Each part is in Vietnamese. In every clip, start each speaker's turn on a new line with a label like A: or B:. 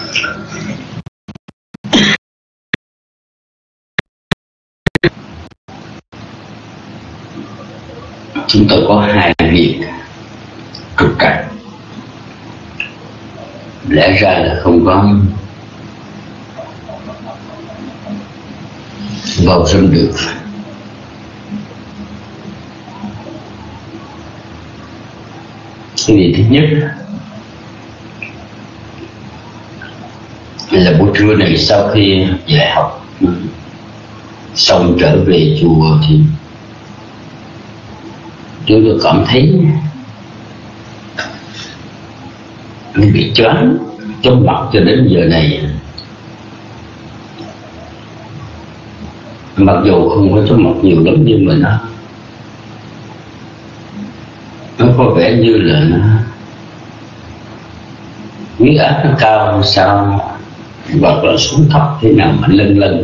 A: Chúng tôi có hai việc trục trặc, lẽ ra là không có vào rừng được. Cái việc thứ nhất là buổi trưa này sau khi dạy học xong trở về chùa thì chúng tôi cảm thấy mình bị choáng trong mặt cho đến giờ này. Mặc dù không có trong mặt nhiều lắm nhưng mà nó có vẻ như là huyết áp nó cao hay sao, hoặc là xuống thấp thế nào mà lân lân.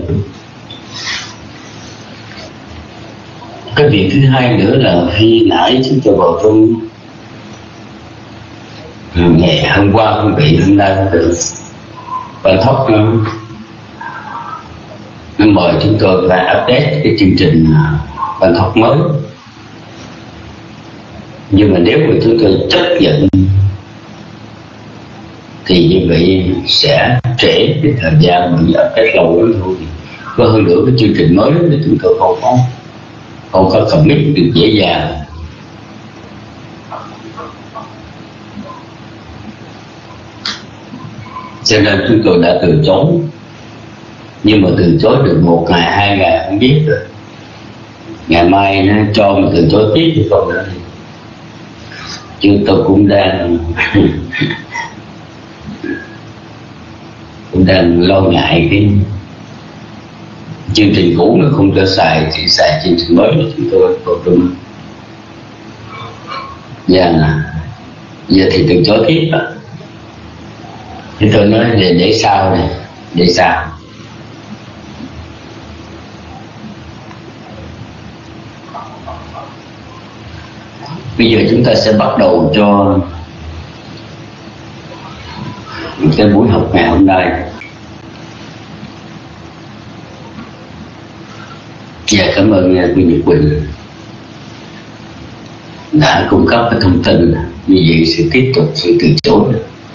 A: Cái việc thứ hai nữa là khi nãy chúng tôi vào trong ngày hôm qua không bị, hôm nay không được, Ban Thóc nó mời chúng tôi phải update cái chương trình Ban Thóc mới. Nhưng mà nếu mà chúng tôi chấp nhận thì như vậy sẽ trễ cái thời gian mà update lâu lắm thôi. Có hơn nữa cái chương trình mới thì chúng tôi không có commit được dễ dàng. Cho nên chúng tôi đã từ chối. Nhưng mà từ chối được 1 ngày, 2 ngày không biết rồi. Ngày mai nó cho mình từ chối tiếp thì không nữa. Chúng tôi cũng đang lo ngại cái chương trình cũ nó không cho xài, chỉ xài chương trình mới của chúng tôi vào trong. Giờ thì từ chối tiếp đó. Thì tôi nói để sau này, để sau. Bây giờ chúng ta sẽ bắt đầu cho cái buổi học ngày hôm nay. Và cảm ơn cô Nhật Quỳnh đã cung cấp cái thông tin. Như vậy sẽ tiếp tục sự từ chối.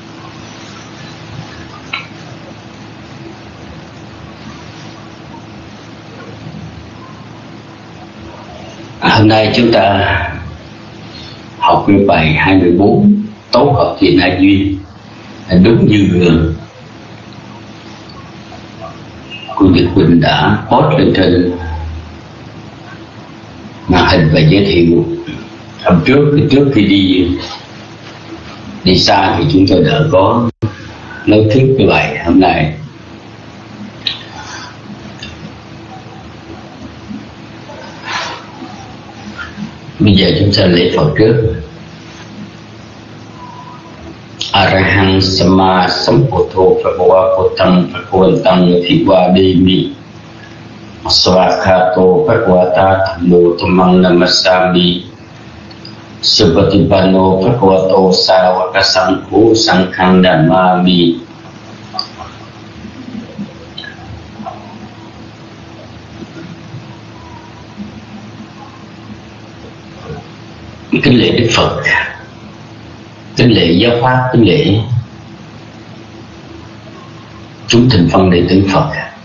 A: Hôm nay chúng ta học cái bài 24 tấu hợp thiện ai duyên. Đúng như cô Nhật Quỳnh đã post lên trên màn hình và giới thiệu hôm trước khi đi xa thì chúng tôi đã có nói trước cái bài hôm nay. Bây giờ chúng ta lễ Phật trước. Arahang Sama Sambuddho Bhagava Buddham Bhagavantam Thivademi Swakhato Bhagavata Thammo Dhammang Namasami Subhatipano Bhagavato Saravaka Sangho Sanghang Namami. Kính lễ Đức Phật, kính lễ giáo pháp, kính lễ chúng thành phần đệ tử Phật.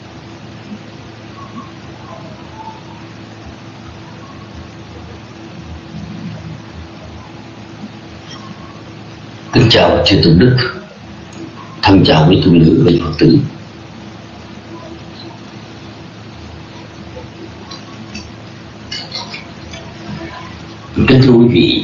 A: Kính chào chư tôn đức, thân chào quý tu nữ và Phật tử. Kính thưa quý vị,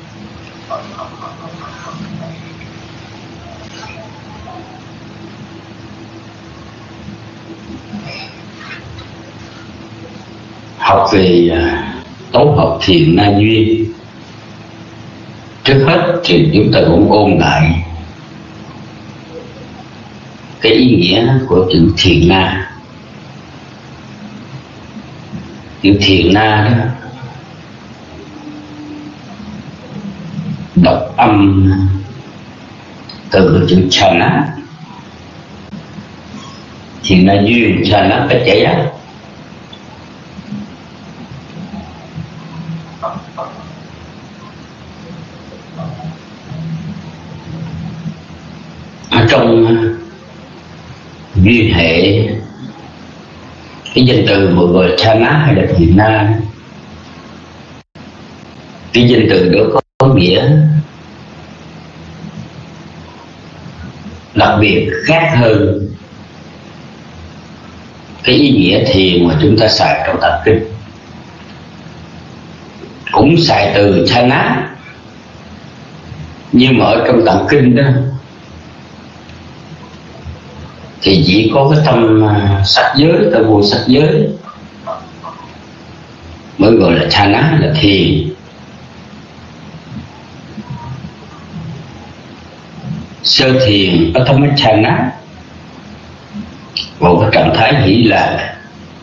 A: học về tấu hợp thiện na duyên, trước hết thì chúng ta cũng ôn lại cái ý nghĩa của chữ thiện na. Chữ thiện na đó đọc âm từ chữ chana, Thiền na duyên sa na cách giải á. Ở trong duyên hệ, cái danh từ mà gọi là sa na hay là thiền na, cái danh từ đó có nghĩa đặc biệt khác hơn cái ý nghĩa thiền mà chúng ta xài trong tạng kinh. Cũng xài từ sa na, nhưng mà ở trong tạng kinh đó thì chỉ có cái tâm sắc giới, tâm vô sắc giới mới gọi là sa na, là thiền. Sơ thiền có tâm sa na, một cái trạng thái hỷ lạc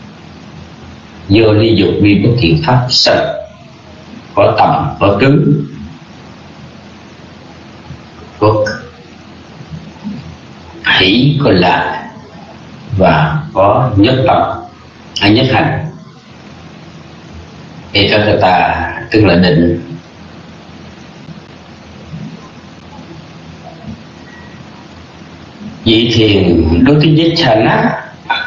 A: do ly dục vi bất thiện pháp sanh, có tầm, có tướng, có hỷ, có lạc và có nhất tâm hay nhất hành. Ekagata tức là định. Vị thiền đối với sa na,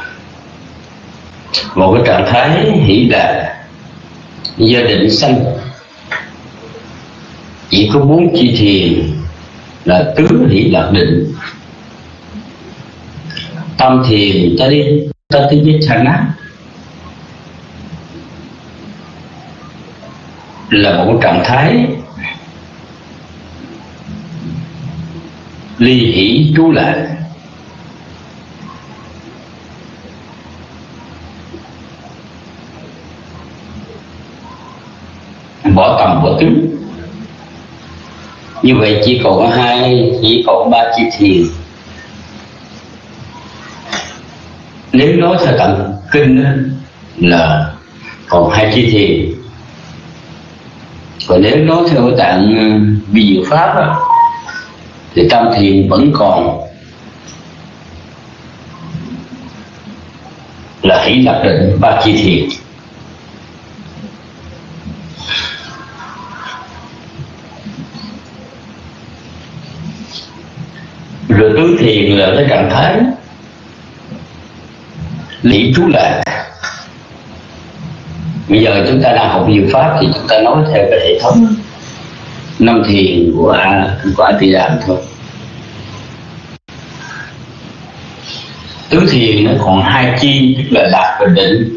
A: một cái trạng thái hỷ lạc do định sanh. Chỉ có 4 chi thiền là tứ hỷ lạc định. Tâm thiền ta tới với sa na là một trạng thái ly hỷ trú lại, bỏ tầm bỏ tướng. Như vậy chỉ còn 3 chi thiền. Nếu nói theo tạng kinh là còn 2 chi thiền, còn nếu nói theo tạng vi diệu pháp thì tâm thiền vẫn còn là hỷ lạc định 3 chi thiền. Rồi tứ thiền là cái trạng thái lý trú lạc. Bây giờ chúng ta đang học diệu pháp thì chúng ta nói theo cái hệ thống 5 thiền của A Tỳ Đàm thôi. Tứ thiền nó còn 2 chi, tức là lạc và định,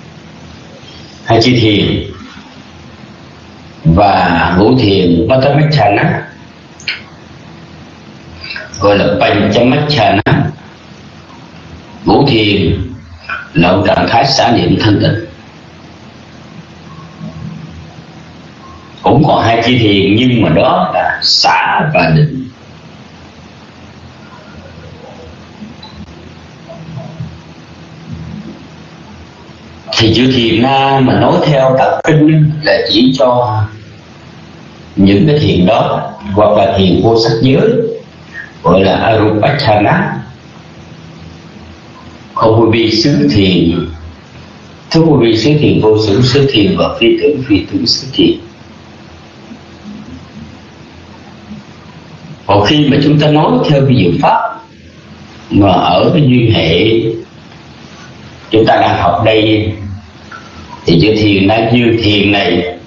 A: 2 chi thiền. Và ngũ thiền Patamecchana gọi là Panchamecchana. Ngũ thiền là một trạng thái xả niệm thanh tịnh. Cũng còn 2 chi thiền, nhưng mà đó là xả và định. Thì chữ thiền na mà nói theo tạng kinh là chỉ cho những cái thiền đó, hoặc là thiền vô sắc giới gọi là Arupachana, không vô vi xứ thiền, thức vô vi xứ thiền, vô xứ xứ thiền và phi tưởng xứ thiền. Còn khi mà chúng ta nói theo cái diệu pháp mà ở cái duyên hệ chúng ta đang học đây thì chữ thiền na dư thiền này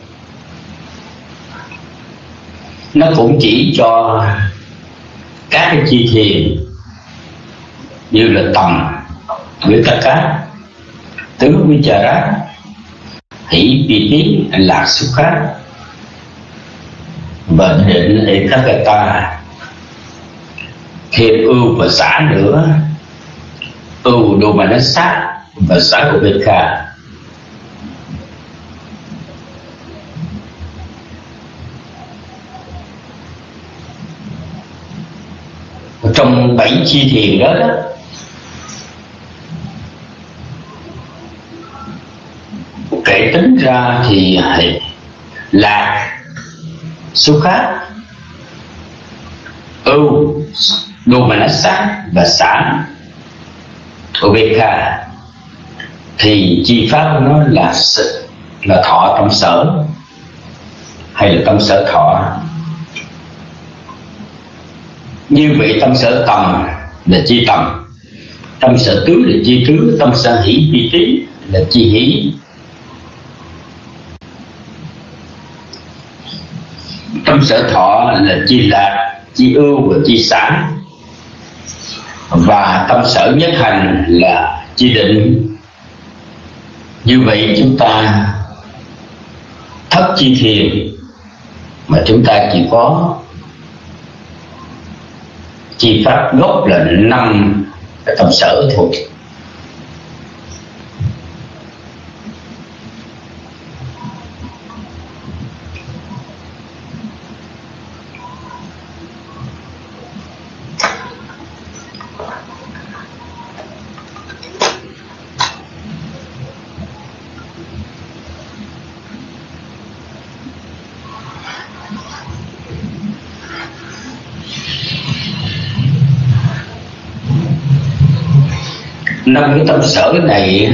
A: nó cũng chỉ cho các cái chi thiền như là tầm Vitaka, tứ Vichara, hỷ Piti, lạc Sukha và định Ekagata. Thêm ưu và xả nữa, ưu Domanassa và xả Ubekha. Trong 7 chi thiền đó, kể tính ra thì lạc, Sukha, ưu, Domanassa và xả Ubeka thì chi pháp nó là thọ tâm sở hay là tâm sở thọ. Như vậy tâm sở tầm là chi tầm, tâm sở tứ là chi tứ, tâm sở hỷ chi trí là chi hỷ. Tâm sở thọ là chi lạc, chi ưu và chi xả. Và tâm sở nhất hành là chi định. Như vậy chúng ta thất chi thiền mà chúng ta chỉ có chi pháp gốc là 5 cái tâm sở thôi. Năm cái tâm sở này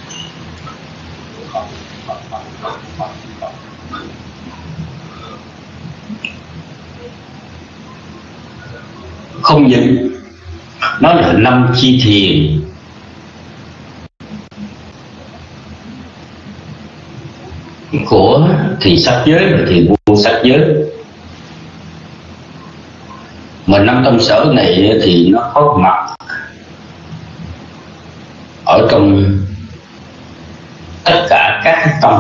A: không những nó là 5 chi thiền của thiền sắc giới và thiền vô sắc giới, mà 5 tâm sở này thì nó có mặt ở trong tất cả các tâm.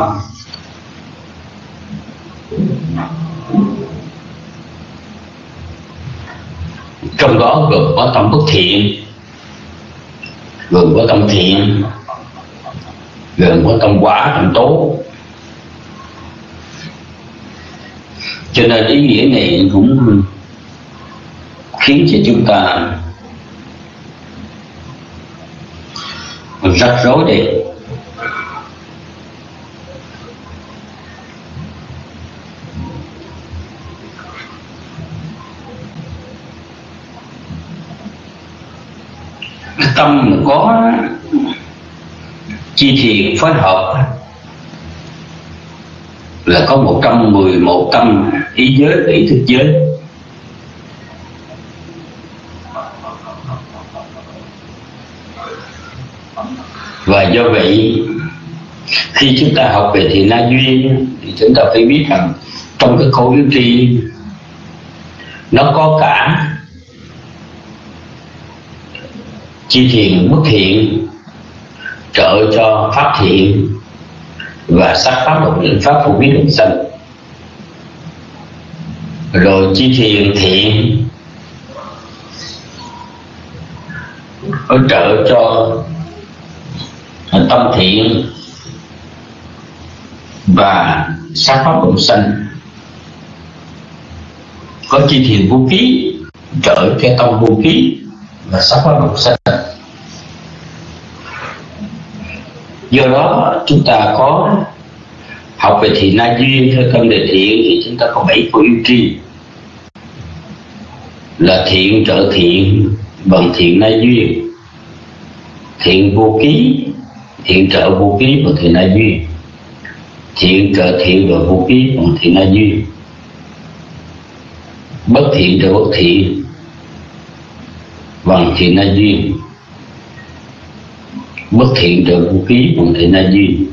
A: Trong đó gồm có tâm bất thiện, gồm có tâm thiện, gồm có tâm quả, tâm tố. Cho nên ý nghĩa này cũng khiến cho chúng ta rắc rối đi. Tâm mà có chi thiền phối hợp là có 111 tâm ý giới và ý thức giới. Và do vậy khi chúng ta học về thiền na duyên thì chúng ta phải biết rằng trong cái khối yếu tri nó có cả chi thiền bất thiện trợ cho pháp thiện và sắc pháp độc định pháp phổ biến đồng sanh, rồi chi thiền thiện hỗ trợ cho tâm thiện và sắc pháp đồng sanh. Có chi thiền vô ký trợ cho tâm vô ký và sắc pháp đồng sanh. Do đó chúng ta có học về thiền na duyên theo tâm đề thiện thì chúng ta có 7 khối yêu tri là thiện trợ thiện bằng thiện na duyên, thiện vô ký, thiện trợ vô ký bằng thiện na duyên, thiện trợ thiện và vô ký bằng thiện na duyên, bất thiện trợ bất thiện bằng thiện na duyên, bất thiện trợ vô ký bằng thiện na duyên.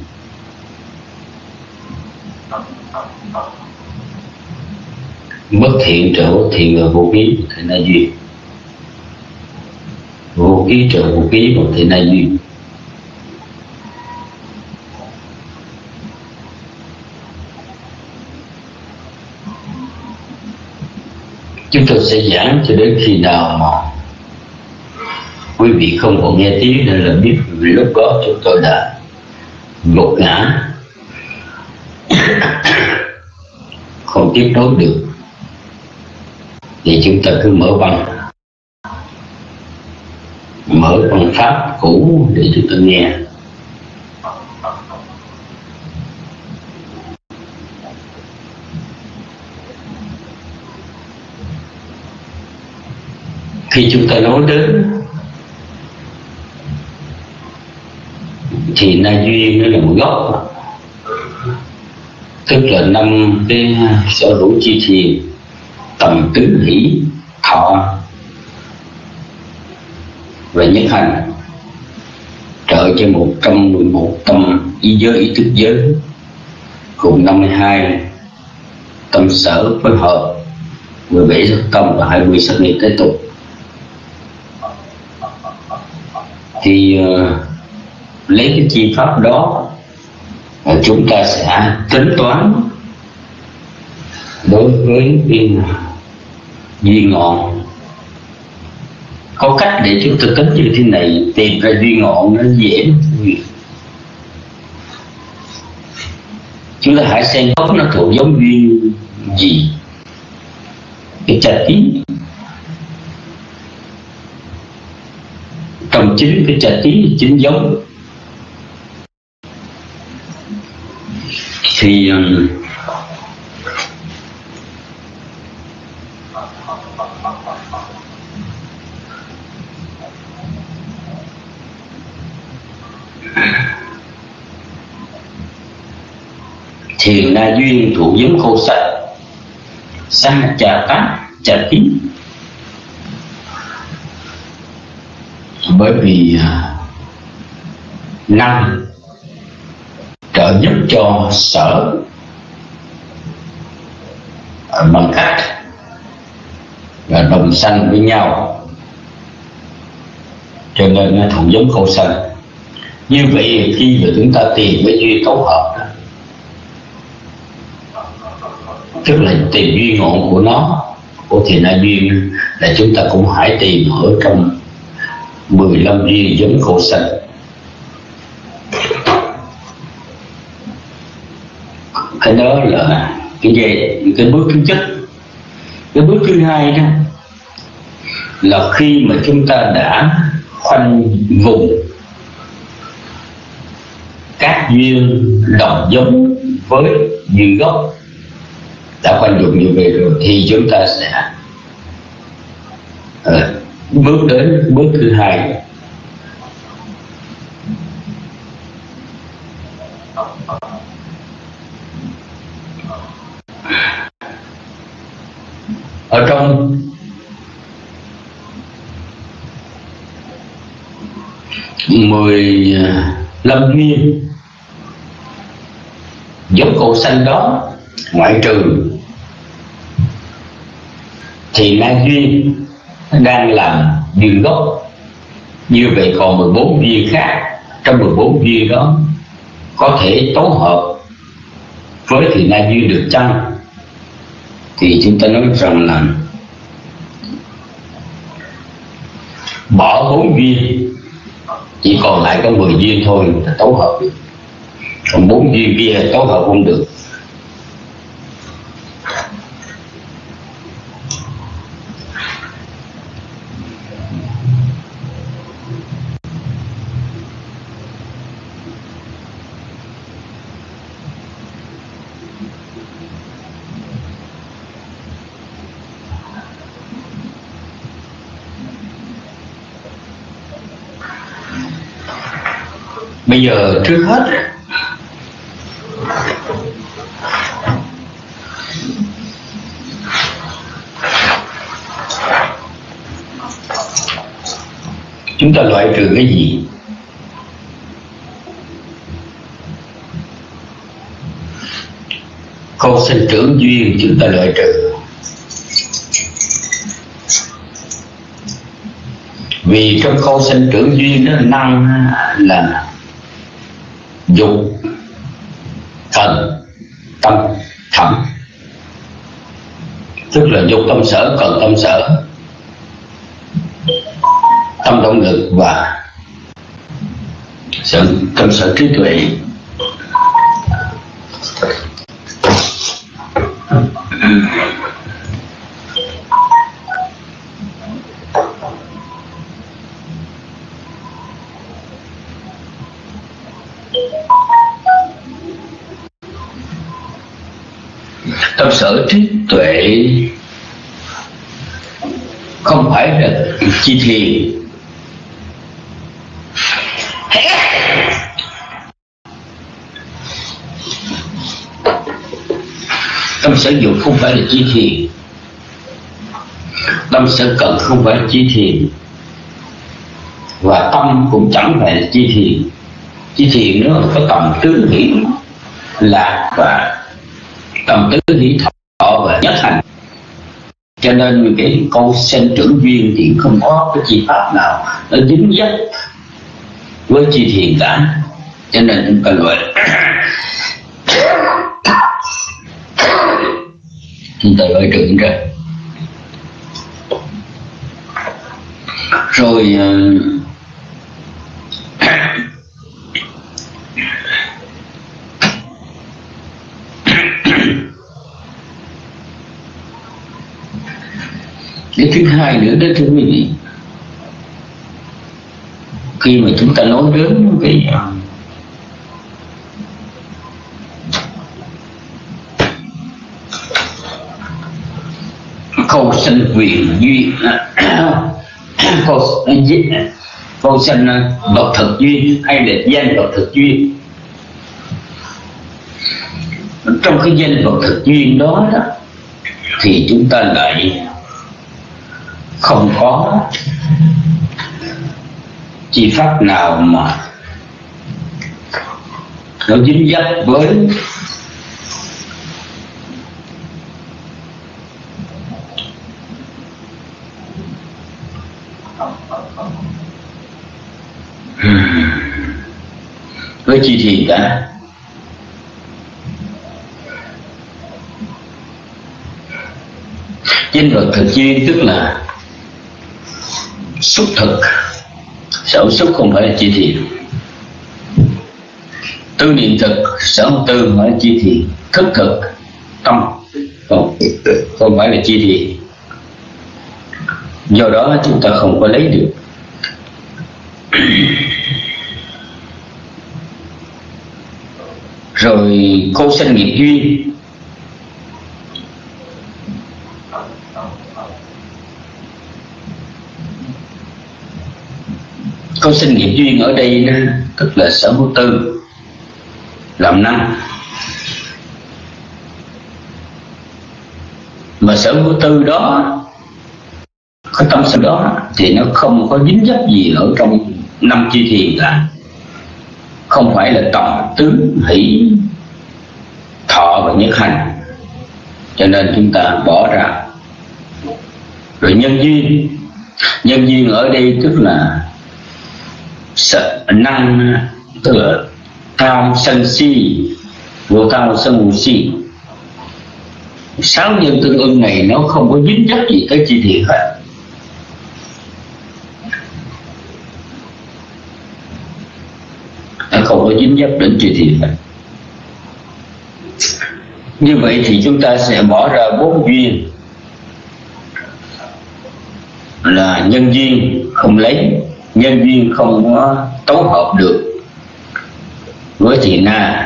A: Bất thiện trợ bất thiện và vô ký bằng thiện na duyên, vô ký trợ vô ký bằng thiện na duyên. Chúng tôi sẽ giảng cho đến khi nào mà quý vị không còn nghe tiếng nên là biết vì lúc đó chúng tôi đã gục ngã không tiếp nối được, thì chúng ta cứ mở băng pháp cũ để chúng ta nghe. Khi chúng ta nói đến na duyên nó là một gốc, tức là 5 cái sở hữu chi thiền: tầm, tứ, hỷ, thọ và nhất hành, trợ cho 111 tâm ý giới, ý thức giới, cùng 52 tâm sở phối hợp, 17 sắc tâm và 20 sắc nghiệp thế tục. Thì lấy cái chi pháp đó chúng ta sẽ tính toán đối với cái duyên ngọn. Có cách để chúng ta tính như thế này, tìm ra duyên ngọn nó dễ. Chúng ta hãy xem gốc nó thuộc giống duyên gì. Cái chà tí, trong chính cái chà tí chính giống thì thiền na duyên thuộc giống khô sạch sa trà tá trà tím, bởi vì năng trợ giúp cho sở bằng cách là đồng sanh với nhau, cho nên nó thuộc giống khô xanh. Như vậy khi mà chúng ta tìm cái duyên tổ hợp đó, tức là tìm duyên ngọn của nó, của thiền na duyên, là chúng ta cũng hãy tìm ở trong 15 duyên giống khô xanh. Cái đó là cái bước thứ nhất. Cái bước thứ hai đó là khi mà chúng ta đã khoanh vùng các duyên đồng giống với duyên gốc, đã khoanh vùng như vậy rồi, thì chúng ta sẽ bước đến bước thứ hai. Ở trong lâm duyên giống khô xanh đó, ngoại trừ thì na duyên đang làm duyên gốc, như vậy còn 14 duyên khác. Trong 14 duyên đó có thể tấu hợp với thì na duyên được chăng? Thì chúng ta nói rằng là bỏ 4 duyên, chỉ còn lại có 10 duyên thôi là tấu hợp được, còn 4 duyên kia tấu hợp không được. Bây giờ trước hết chúng ta loại trừ cái gì? Khâu sinh trưởng duyên chúng ta loại trừ, vì trong khâu sinh trưởng duyên đó năng là dục, thần, tâm, thẩm, tức là dục tâm sở, cần tâm sở, tâm động lực và tâm sở trí tuệ. Tâm sở trí tuệ không phải là chi thiền, Tâm sở dục không phải là chi thiền, tâm sở cần không phải là chi thiền, và tâm cũng chẳng phải là chi thiền. Chi thiền nó có tầm tứ hỷ lạc và tầm tứ hỷ thọ và nhất hành. Cho nên cái câu sinh trưởng duyên thì không có cái chi pháp nào nó dính dấp với chi thiền cả. Cho nên chúng ta gọi chúng ta gọi trưởng ra. Rồi cái thứ hai nữa đó thưa quý vị, khi mà chúng ta nói đến cái câu sanh quyền duyên, câu sanh vật thực duyên hay là danh vật thực duyên, trong cái danh vật thực duyên đó, thì chúng ta lại không có chi pháp nào mà nó dính dấp với chi thiền cả. Danh vật thực duyên tức là xúc thực, sở xúc không phải là chi thiền. Tư niệm thực, sở tư không phải là chi thiền. Thức thực, tâm không phải là chi thiền. Do đó chúng ta không có lấy được. Rồi câu sanh nghiệp duyên, câu sinh nghiệp duyên ở đây đó, tức là sở hữu tư làm năm. Mà sở hữu tư đó, cái tâm sở đó thì nó không có dính dấp gì ở trong năm chi thiền cả, không phải là tầm tứ hỷ thọ và nhất hành, cho nên chúng ta bỏ ra. Rồi nhân duyên, nhân duyên ở đây tức là năng, tức là tham sân si, vô tham sân vô si. 6 nhân tương ưng này nó không có dính dấp gì tới chi thiền hết. Nó không có dính dấp đến chi thiền hết. Như vậy thì chúng ta sẽ bỏ ra 4 duyên, là nhân duyên không lấy, nhân duyên không có tấu hợp được với thiện na,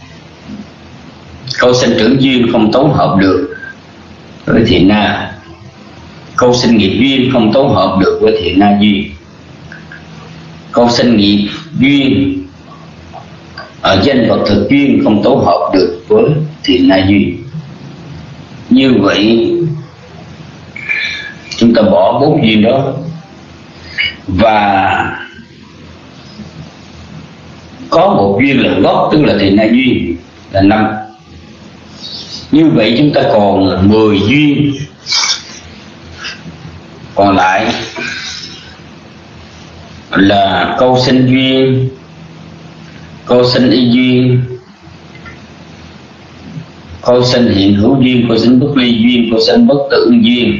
A: câu sinh trưởng duyên không tấu hợp được với thiện na, câu sinh nghiệp duyên không tấu hợp được với thiện na duyên, câu sinh nghiệp duyên ở danh vật thực duyên không tấu hợp được với thiện na duyên. Như vậy chúng ta bỏ 4 duyên đó, và có một duyên là gốc, tức là thiện na duyên là 5. Như vậy chúng ta còn 10 duyên còn lại, là câu sinh duyên, câu sinh y duyên, câu sinh hiện hữu duyên, câu sinh bất ly duyên, câu sinh bất tự duyên,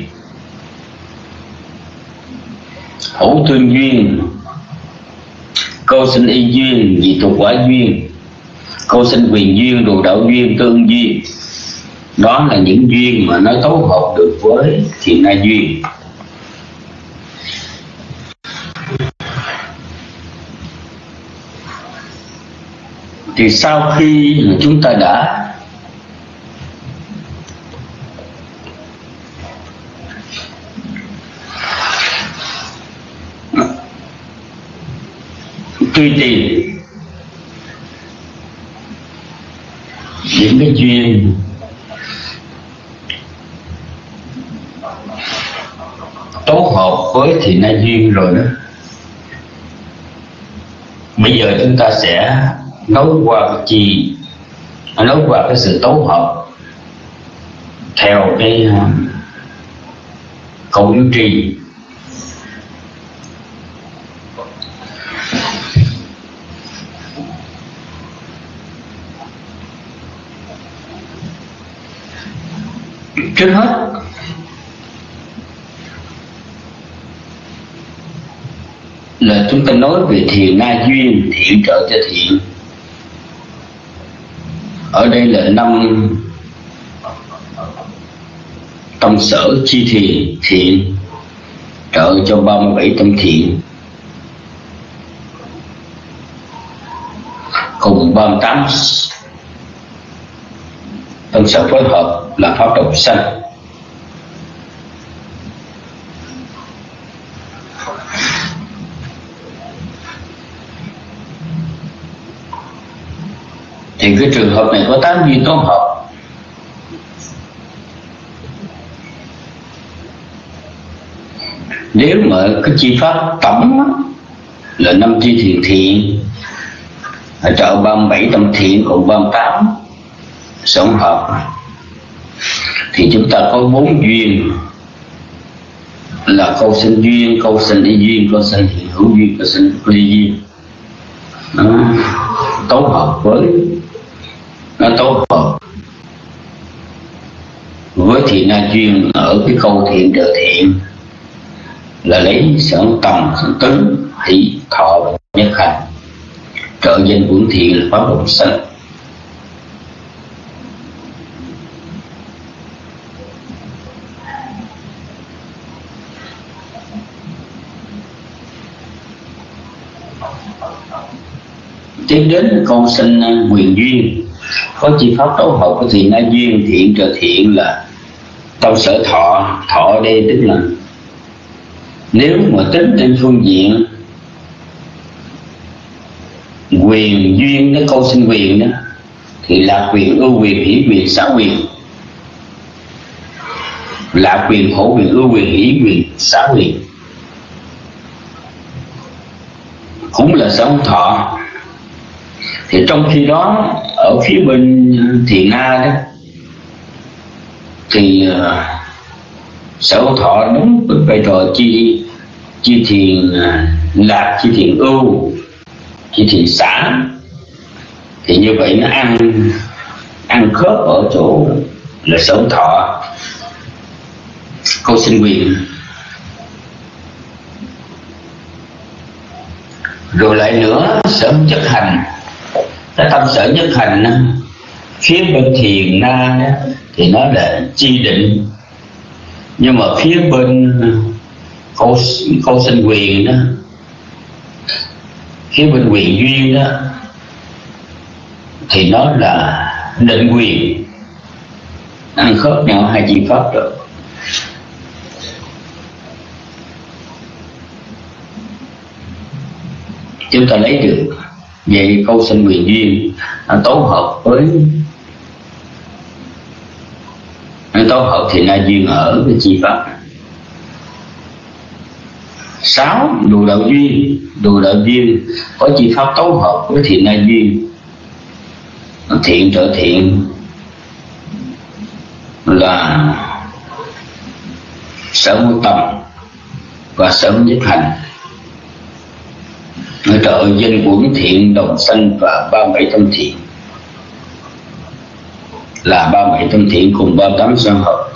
A: hữu tương duyên, câu sinh y duyên, dị tục quả duyên, câu sinh quyền duyên, đồ đạo duyên, tương duyên. Đó là những duyên mà nó tấu hợp được với thiện na duyên. Thì sau khi mà chúng ta đã truy tìm những cái duyên hợp với thiện na duyên rồi đó. Bây giờ chúng ta sẽ nói qua cái chi, nói qua cái sự tấu hợp theo cái câu yếu tri. Trước hết là chúng ta nói về thiện na duyên, thiện trợ cho thiện. Ở đây là 5 tâm sở chi thiện, thiện trợ cho 37 tâm thiện, cùng 38 tâm sở phối hợp là pháp độ sanh. Thì cái trường hợp này có 8 duyên tấu hợp. Nếu mà cái chi pháp tổng là 5 chi thiện thiện trợ 37 tâm thiện cùng 38 tổng hợp, thì chúng ta có 4 duyên là câu sinh duyên, câu sinh y duyên, câu sinh hiện hữu duyên, câu sinh ly duyên. Nó tấu hợp với thiện na duyên ở cái câu thiện trợ thiện là lấy sở tầm, sở tứ, hỷ, thọ và nhất hành. Trợ danh quẩn thiện là pháp độ sanh. Tiếp đến câu sinh quyền duyên, có chi pháp tấu hợp của thiện na duyên, thiện trợ thiện là tâm sở thọ. Thọ ở đây tức là nếu mà tính trên phương diện quyền duyên, cái câu sinh quyền đó thì lạc quyền, ưu quyền, hỷ quyền, xả quyền. Lạc quyền, khổ quyền, ưu quyền, hỷ quyền, xả quyền cũng là sở thọ. Thì trong khi đó ở phía bên thiện na đó thì sở thọ đúng với vai trò chi thiền lạc, chi thiền ưu, chi thiền xả. Thì như vậy nó ăn khớp ở chỗ là sở thọ, câu sinh quyền. Rồi lại nữa sở nhất hành, cái tâm sở nhất hành đó, phía bên thiền na đó, thì nó là chi định, nhưng mà phía bên câu sinh quyền đó, phía bên quyền duyên đó thì nó là định quyền, ăn khớp nhau hai chi pháp rồi. Chúng ta lấy được về câu sinh quyền duyên tấu hợp với tấu hợp thì na duyên ở cái chi pháp. 6. Đồ đạo duyên. Đồ đạo duyên có chi pháp tấu hợp với thiện na duyên, thiện trợ thiện là sở vô tâm và sở nhất hành. Trợ danh quẩn thiện đồng sanh và 37 tâm thiện là 37 tâm thiện cùng 38 sanh hợp.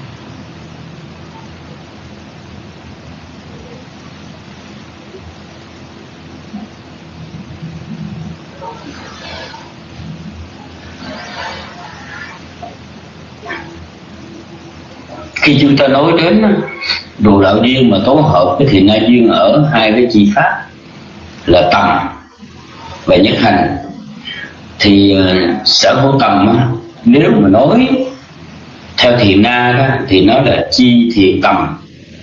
A: Khi chúng ta nói đến đồ đạo duyên mà tấu hợp với thiện na duyên ở hai cái chi pháp là tầm và nhất hành, thì sở hữu tầm nếu mà nói theo thiện na đó, thì nó là chi thiện tầm.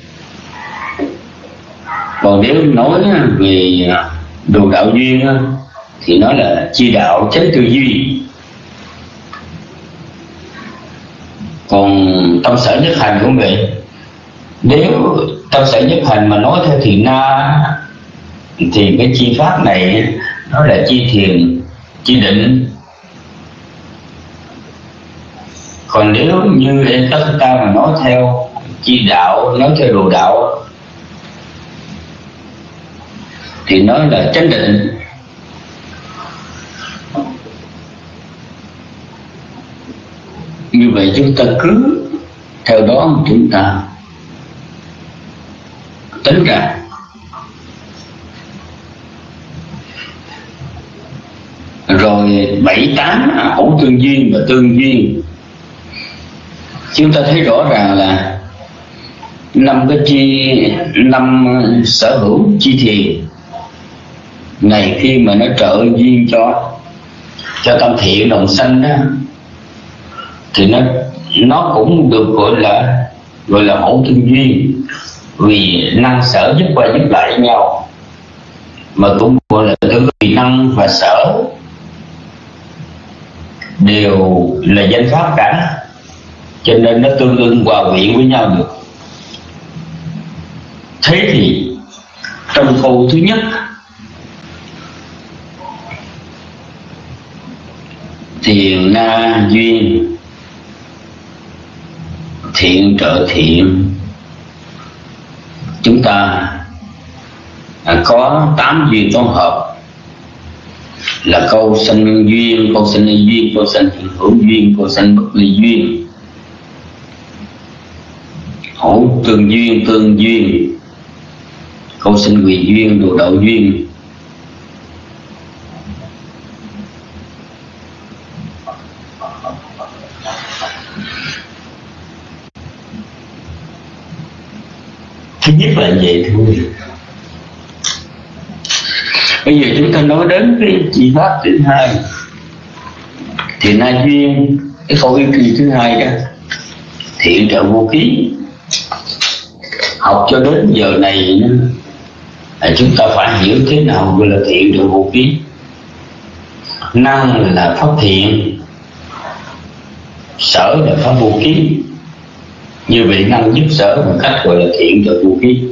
A: Còn nếu nói về đồ đạo duyên thì nó là chi đạo chánh tư duy. Còn tâm sở nhất hành cũng vậy, Nếu tâm sở nhất hành mà nói theo thiền na thì cái chi pháp này nó là chi thiền, chi định. Còn nếu như Ekatthata mà nói theo chi đạo, nói theo đồ đạo thì nó là chánh định. Như vậy chúng ta cứ theo đó mà chúng ta tính ra. Rồi 7-8 hữu tương duyên và tương duyên, chúng ta thấy rõ ràng là năm sở hữu chi thiền này, khi mà nó trợ duyên cho tâm thiện đồng sanh đó, thì nó cũng được gọi là hữu tương duyên, vì năng sở giúp qua giúp lại nhau, mà cũng gọi là vì năng và sở đều là danh pháp cả, cho nên nó tương ưng hòa quyện với nhau được. Thế thì trong câu thứ nhất, thiền na duyên, thiện trợ thiện, chúng ta có 8 duyên tổng hợp là câu sanh duyên, câu sanh ly duyên, câu sanh hiện hữu duyên, câu sanh bất ly duyên, hữu tương duyên, tương duyên, câu sanh quyền duyên, đồ đạo duyên. Thứ nhất là vậy thôi. Bây giờ chúng ta nói đến cái chi pháp thứ hai, thì na duyên, cái câu yêu kỳ thứ hai đó, thiện trợ vô ký. Học cho đến giờ này chúng ta phải hiểu thế nào gọi là thiện trợ vô ký. Năng là pháp thiện, sở là pháp vô ký. Như vậy năng giúp sở một cách gọi là thiện trợ vô ký.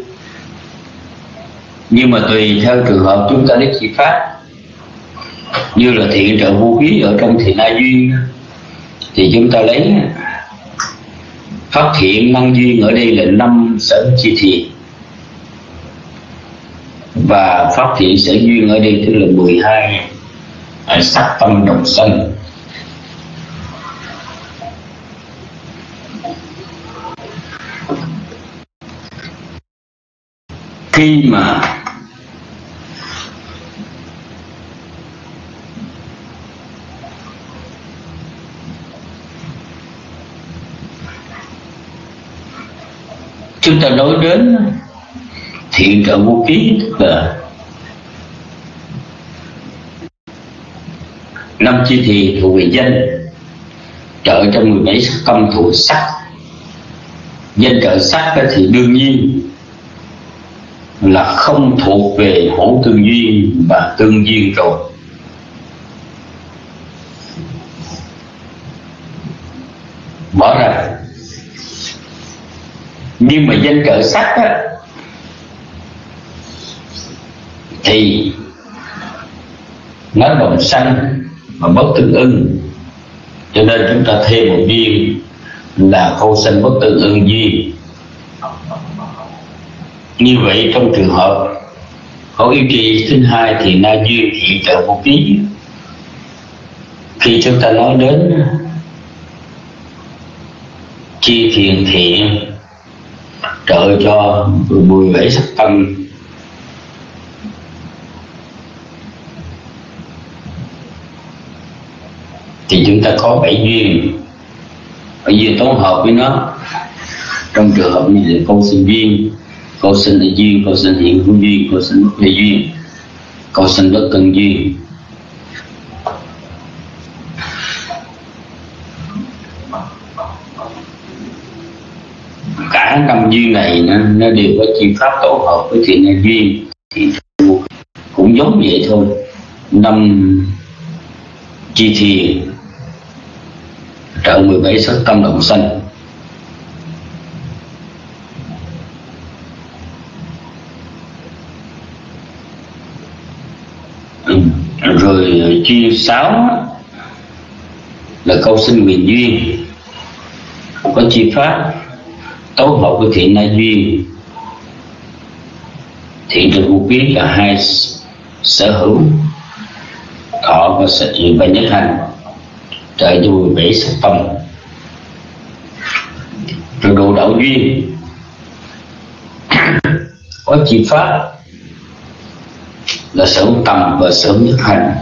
A: Nhưng mà tùy theo trường hợp chúng ta lấy chi pháp, như là thiện trợ vô ký ở trong thiền na duyên thì chúng ta lấy pháp thiện năng duyên ở đây là 5 sở chi thiện, và pháp thiện sở duyên ở đây tức là 12 sắc tâm đồng sanh. Khi mà chúng ta nói đến thiện trợ vô ký, tức là 5 chi thiện thuộc về danh, trợ trong 17 sắc tâm thuộc sắc. Danh trợ sắc thì đương nhiên là không thuộc về hữu tương duyên và tương duyên rồi. Bỏ ra. Nhưng mà danh trợ sắc á, thì nó đồng sanh mà bất tương ưng, cho nên chúng ta thêm một duyên là câu sanh bất tương ưng duyên. Như vậy trong trường hợp khẩu yêu trì thứ hai thì na duyên thiện trợ vô ký, khi chúng ta nói đến chi thiện thiện trợ cho 17 sắc tâm, thì chúng ta có 7 duyên, 7 duyên tổng hợp với nó. Trong trường hợp này là câu sinh duyên, câu sinh là duyên, câu sinh hiện hữu duyên, câu sinh bất ly duyên, câu sinh bất tương duyên. Cả 5 duyên này nó đều có chi pháp tổ hợp với thiện na duyên, thì cũng giống vậy thôi. 5 chi thiện trợ 17 sắc tâm đồng sanh. chuyên 6 là câu sinh quyền duyên, có chi pháp tấu hợp với thiện na duyên. Thiện trừ vô ký là hai sở hữu thọ và sự chuyện và nhất hành, trợ cho vui vẻ sắc tâm. Rồi độ đạo duyên có chi pháp là sở hữu tầm và sở hữu nhất hành,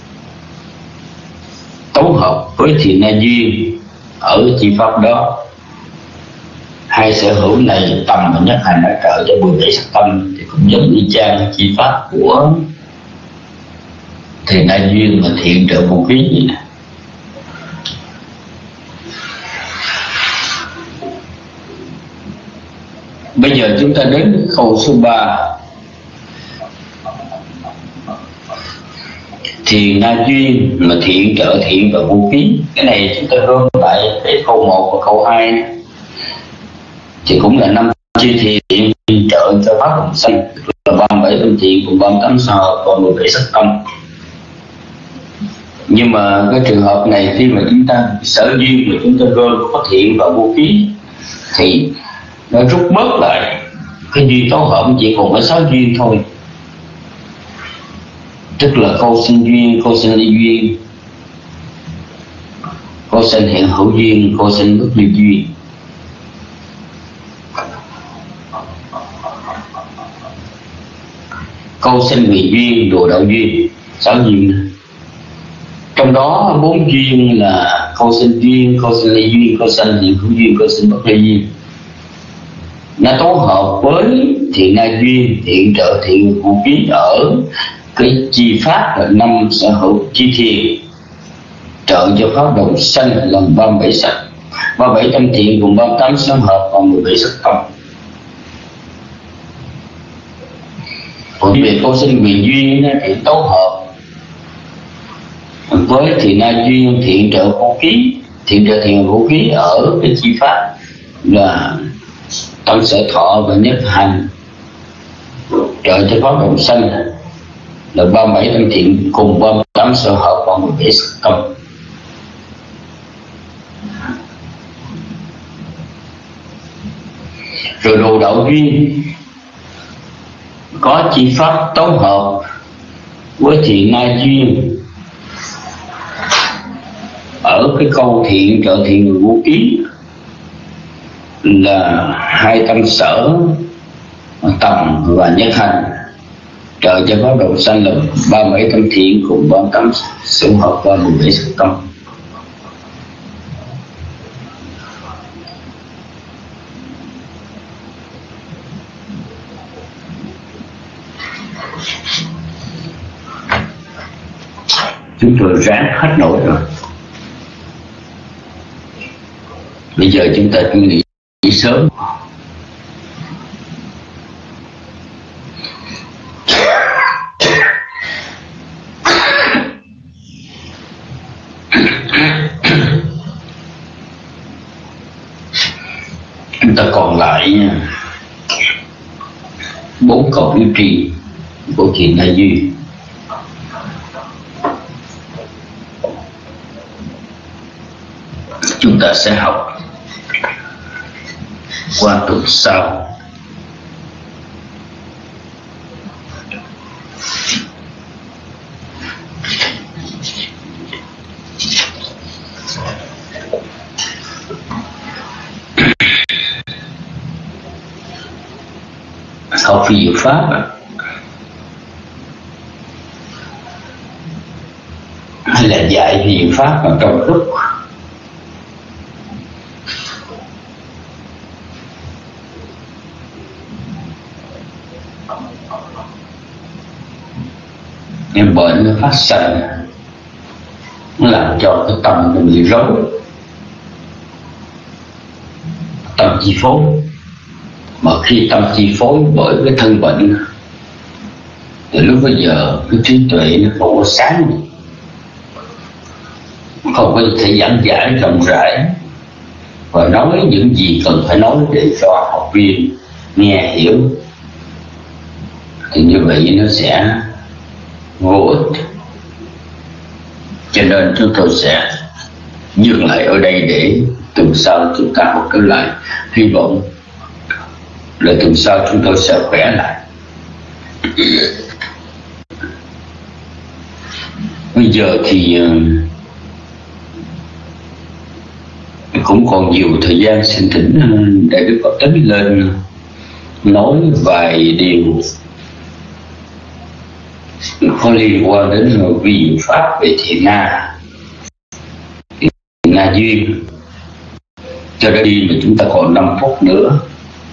A: tấu hợp với thiện na duyên. Ở chi pháp đó, hai sở hữu này tầm và nhất hành đã trợ cho vui vẻ sắc tâm, thì cũng giống như chang chi pháp của thiện na duyên và thiện trợ vô ký vậy nè. Bây giờ chúng ta đến câu số 3. Thiện na duyên là thiện trợ thiện và vô ký. Cái này chúng ta gom lại cái câu 1 và câu 2 thì cũng là 5 chi thiện trợ cho pháp đồng sanh, là 37 tâm thiện cùng 38 sở hợp, còn 17 sắc tâm. Nhưng mà cái trường hợp này khi mà chúng ta sở duyên mà chúng ta gom có thiện và vô ký thì nó rút bớt lại cái duyên tấu hợp, chỉ còn có 6 duyên thôi. Tức là câu sinh duyên, câu sinh ly duyên, câu sinh hiện hữu duyên, câu sinh bất ly duyên. Câu sinh vị duyên, độ đạo duyên, 6 duyên. Trong đó 4 duyên là câu sinh duyên, câu sinh ly duyên, câu sinh hiện hữu duyên, câu sinh bất ly duyên. Nó tấu hợp với thiện na duyên, thiện trợ thiện vô ký ở cái chi pháp là 5 sở hữu chi thiện trợ cho pháp đồng sanh là 37 sắc, 37 tâm thiện cùng 38 sở hợp, còn 17 sắc tâm. Còn về câu sinh quyền duyên thì tấu hợp với thiện na duyên, thiện trợ vô ký, thiện trợ thiện vô ký ở cái chi pháp là tâm sở thọ và nhất hành trợ cho pháp đồng sanh là 37 tâm thiện cùng 38 sở hợp, còn 17 sắc tâm. Rồi đồ đạo duyên có chi pháp tấu hợp với thiện na duyên ở cái câu thiện trợ thiện vô ký là 2 tâm sở tầm và nhất hành trợ cho pháp đồng sanh là 37 tâm thiện cùng 38 sở hợp và 17 sắc tâm. Chúng tôi ráng hết nổi rồi. Bây giờ chúng ta cứ nghỉ sớm. Chúng ta còn lại 4 câu yếu trì của thiện na duyên. Chúng ta sẽ học qua tuần sau. Học phi diệu pháp hay là dạy phi diệu pháp mà trong lúc em bệnh nó phát sanh, nó làm cho cái tâm mình bị rối, tâm chi phối. Mà khi tâm chi phối bởi cái thân bệnh thì lúc bây giờ cái trí tuệ nó không có sáng, không có thể giảng giải rộng rãi và nói những gì cần phải nói để cho học viên nghe hiểu, thì như vậy nó sẽ vô ích. Cho nên chúng tôi sẽ dừng lại ở đây để tuần sau chúng ta học trở lại. Hy vọng là tuần sau chúng tôi sẽ khỏe lại. Bây giờ thì cũng còn nhiều thời gian, xin thỉnh Đại Đức Phật Tính lên nói vài điều có liên quan đến vi diệu pháp về thiện na duyên. Cho đến khi mà chúng ta còn 5 phút nữa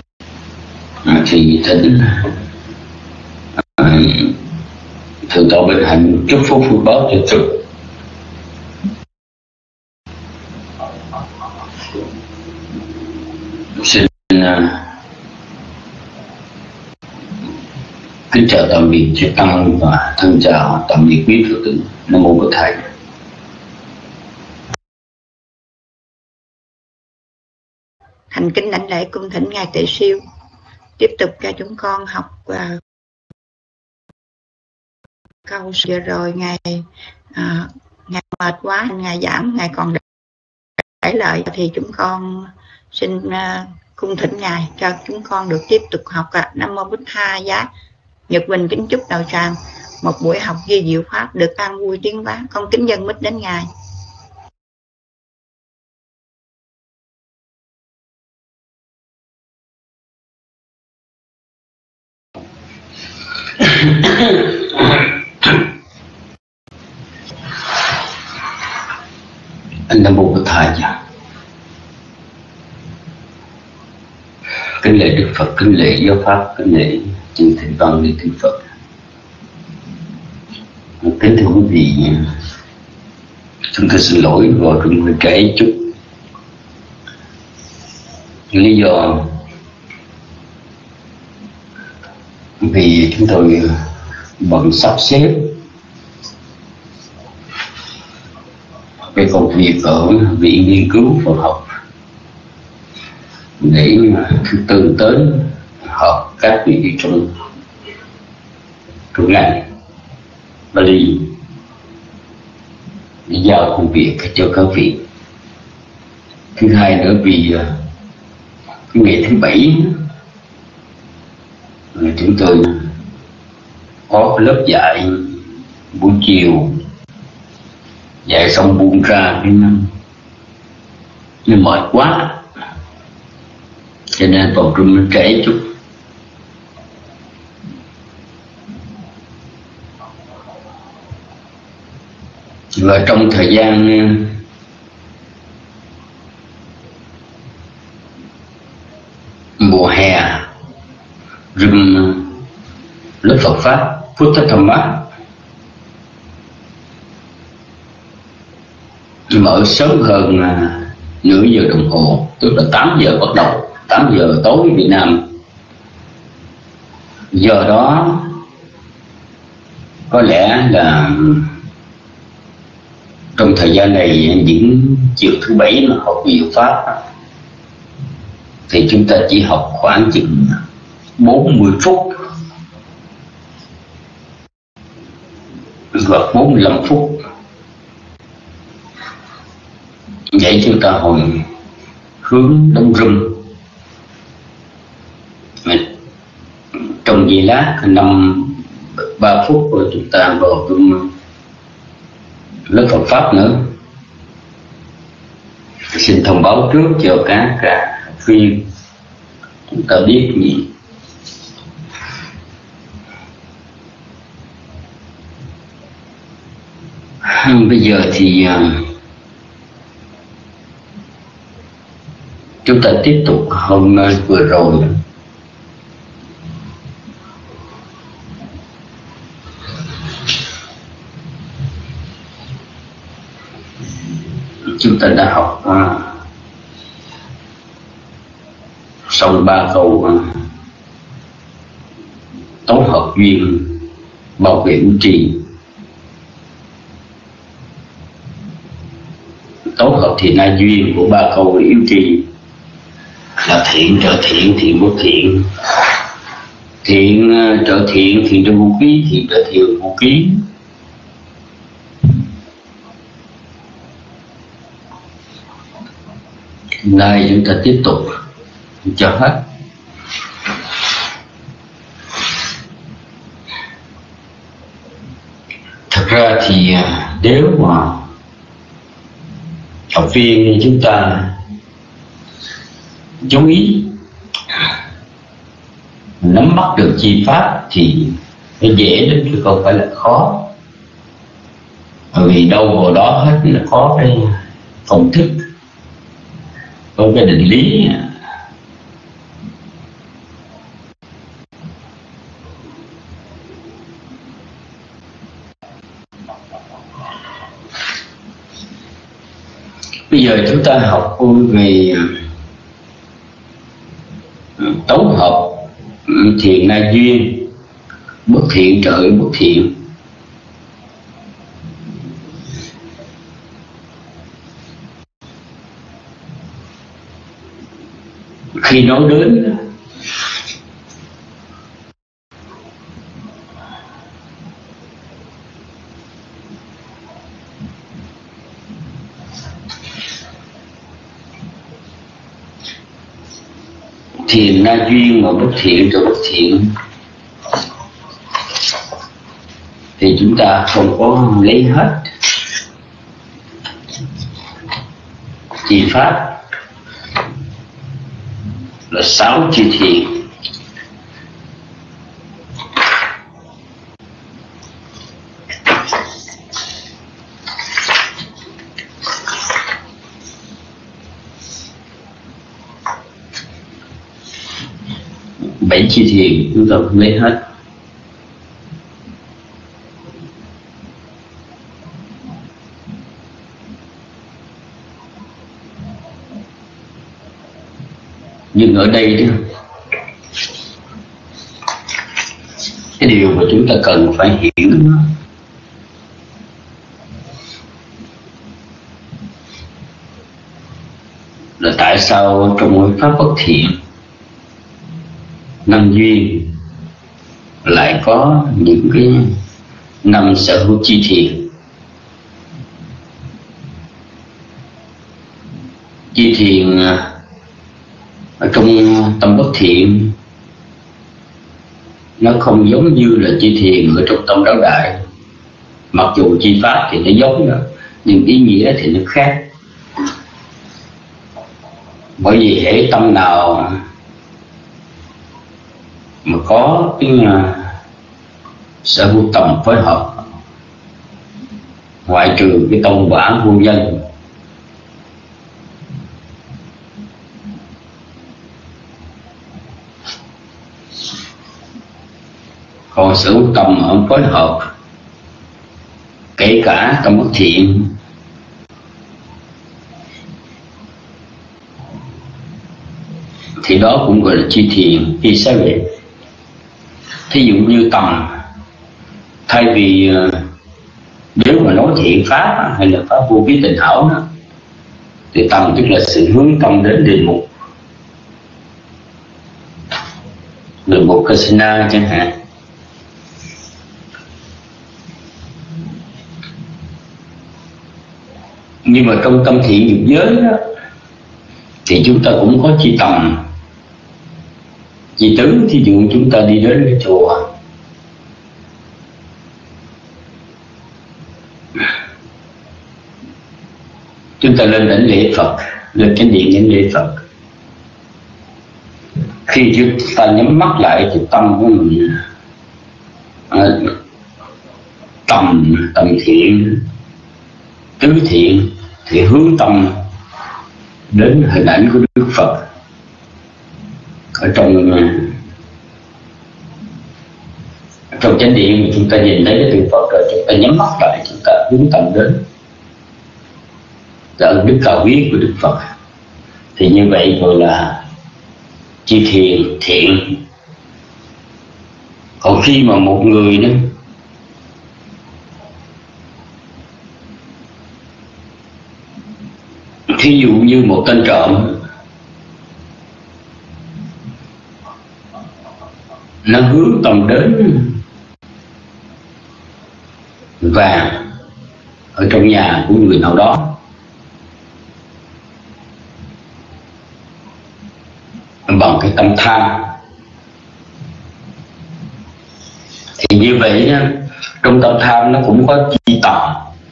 A: thì thỉnh Thượng tọa Bình Hạnh chúc phúc phước báo cho chúng. Xin kính chào tạm biệt chư tăng và thân chào tạm biệt quý Phật tử. Nam mô Bổn Thầy.
B: Thành kính đảnh lễ cung thỉnh ngài Tuệ Siêu tiếp tục cho chúng con học câu vừa rồi. Ngài mệt quá, ngài giảm, ngài còn để lời thì chúng con xin cung thỉnh ngài cho chúng con được tiếp tục học. Nam mô Bích Tha Giá. Nhật Bình kính chúc đạo tràng một buổi học vi diệu pháp được an vui tiến hóa. Con kính dâng mít đến ngài.
A: Nam mô Bổn Thầy. Kính lễ Đức Phật, kính lễ giáo pháp, kính lễ chư Thánh Văn Lý Thánh Phật. Kính thưa quý vị, chúng tôi xin lỗi và cũng hơi trễ chút. Lý do vì chúng tôi bận sắp xếp cái công việc ở Viện Nghiên cứu Phật học để thứ Tư tới họp các vị trong ngành Bali để giao công việc cho các vị. Thứ hai nữa vì cái ngày thứ Bảy chúng tôi có lớp dạy buổi chiều, dạy xong buông ra nhưng mệt quá cho nên vào trung nó trễ chút. Và trong thời gian mùa hè rừng lớp Phật pháp Phutta Dhamma mở sớm hơn nửa giờ đồng hồ, tức là 8 giờ bắt đầu, 8 giờ tối Việt Nam. Giờ đó có lẽ là trong thời gian này, những chiều thứ Bảy mà học vi diệu pháp thì chúng ta chỉ học khoảng chừng 40 phút hoặc 45 phút. Vậy chúng ta hồi hướng đông râm trong giây lát 3 phút rồi chúng ta vào trong lớp Phật pháp nữa. Xin thông báo trước cho các viên chúng ta biết gì. Bây giờ thì chúng ta tiếp tục hôm vừa rồi chúng ta đã học xong 3 câu tố hợp duyên bảo vệ ưu trì. Tố hợp thì na duyên của 3 câu yếu trì là thiện trở thiện, thiện bất thiện, thiện trở thiện, thiện trở vô ký, thiện trở thiện vô ký. Hôm nay chúng ta tiếp tục cho hết. Thật ra thì nếu mà học viên chúng ta chú ý nắm bắt được chi pháp thì nó dễ đến chứ không phải là khó. Bởi vì đâu vào đó hết là có cái công thức, có cái định lý. Bây giờ chúng ta học về tấu hợp thiện na duyên, bất thiện trợ bất thiện. Khi nói đến thiện na duyên mà bất thiện cho bất thiện thì chúng ta không có lấy hết chi pháp là 6 chi thiện. Bảy chi thiện chúng ta không lấy hết. Nhưng ở đây đó, cái điều mà chúng ta cần phải hiểu đó, là tại sao trong mỗi pháp bất thiện năm duyên lại có những cái năm sở hữu chi thiện. Chi thiện ở trong tâm bất thiện nó không giống như là chi thiện ở trong tâm đáo đại. Mặc dù chi pháp thì nó giống đó, nhưng ý nghĩa thì nó khác. Bởi vì hễ tâm nào mà có cái sở hữu tầm phối hợp, ngoại trừ cái tông quả vô nhân, còn sở hữu tầm ở phối hợp kể cả tâm bất thiện thì đó cũng gọi là chi thiện. Vì sao vậy? Thí dụ như tầm, thay vì nếu mà nói thiện pháp hay là pháp vô vi tình hảo đó, thì tầm tức là sự hướng tâm đến đề mục, đề mục Kasina chẳng hạn. Nhưng mà trong tâm thiện dục giới đó, thì chúng ta cũng có chi tầm, chi tứ. Thí dụ chúng ta đi đến cái chùa, chúng ta lên đảnh lễ Phật, lên chánh điện đảnh lễ Phật. Khi chúng ta nhắm mắt lại thì tâm của mình tầm thiện, tứ thiện thì hướng tâm đến hình ảnh của Đức Phật. Ở trong chánh điện chúng ta nhìn thấy cái tượng Phật rồi, chúng ta nhắm mắt lại, chúng ta hướng tâm đến ân đức cao quý của Đức Phật. Thì như vậy gọi là chi thiện. Còn khi mà một người đó thí dụ như một tên trộm, nó hướng tâm đến vàng ở trong nhà của người nào đó, bằng cái tâm tham. Thì như vậy trong tâm tham nó cũng có chi tầm,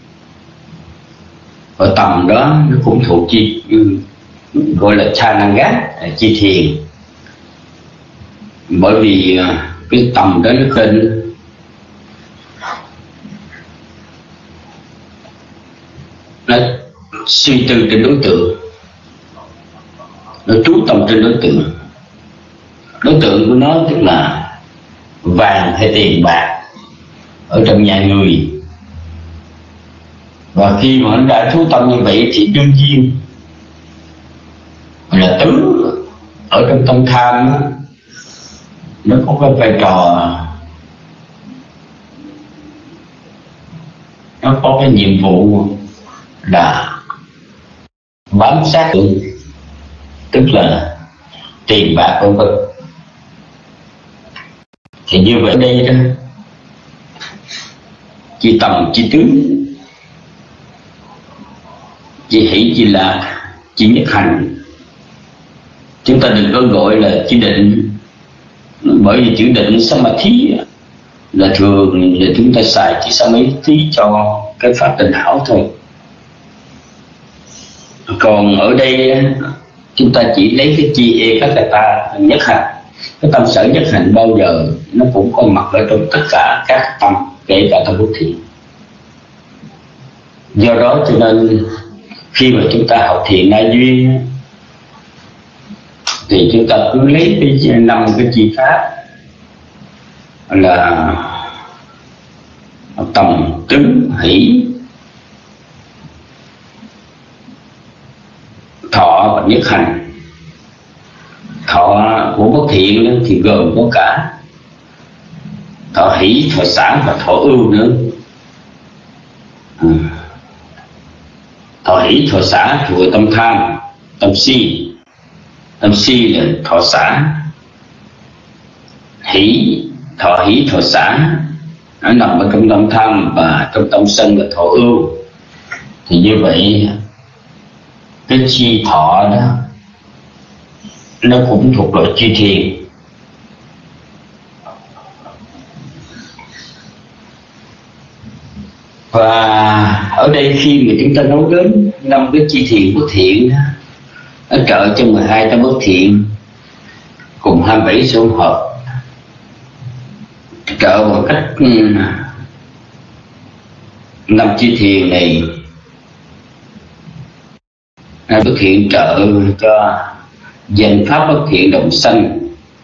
A: và tầm đó nó cũng thuộc chi gọi là Chanagat, chi thiền. Bởi vì cái tầm đó nó trên nó suy tư trên đối tượng, nó chú tâm trên đối tượng. Đối tượng của nó tức là vàng hay tiền bạc ở trong nhà người. Và khi mà nó đã chú tâm như vậy thì đương nhiên là tứ ở trong tâm tham đó, nó có cái vai trò, nó có cái nhiệm vụ là bám sát, tức là tiền bạc vân vân. Thì như vậy đây đó, chi tầm, chi tướng, chi hỷ, chi lạc, chi nhất hành. Chúng ta đừng có gọi là chi định, bởi vì chữ định samadhi là thường là chúng ta xài chỉ samadhi cho cái pháp tình hảo thôi. Còn ở đây chúng ta chỉ lấy cái chi ekakata nhất hành. Cái tâm sở nhất hành bao giờ nó cũng có mặt ở trong tất cả các tâm, kể cả tâm bất thiện. Do đó cho nên khi mà chúng ta học thiền na duyên thì chúng ta cứ lấy cái 5 cái chi pháp là tầm, tứ, hỷ, thọ và nhất hành. Thọ của bất thiện thì gồm có cả thọ hỷ, thọ xả và thọ ưu nữa. Thọ hỷ, thọ xả thuộc tâm tham, tâm si. Tâm si là thọ xả. Thọ hỷ, thọ xả nó nằm ở trong tâm tham, và trong tâm sân là thọ ưu. Thì như vậy cái chi thọ đó nó cũng thuộc loại chi thiền. Và ở đây khi mà chúng ta nói đến 5 cái chi thiền bất thiện đó, nó trợ cho 12 tâm bất thiện cùng 27 sự hỗn hợp, trợ một cách 5 chi thiền này bất thiện trợ cho danh pháp bất thiện đồng sanh.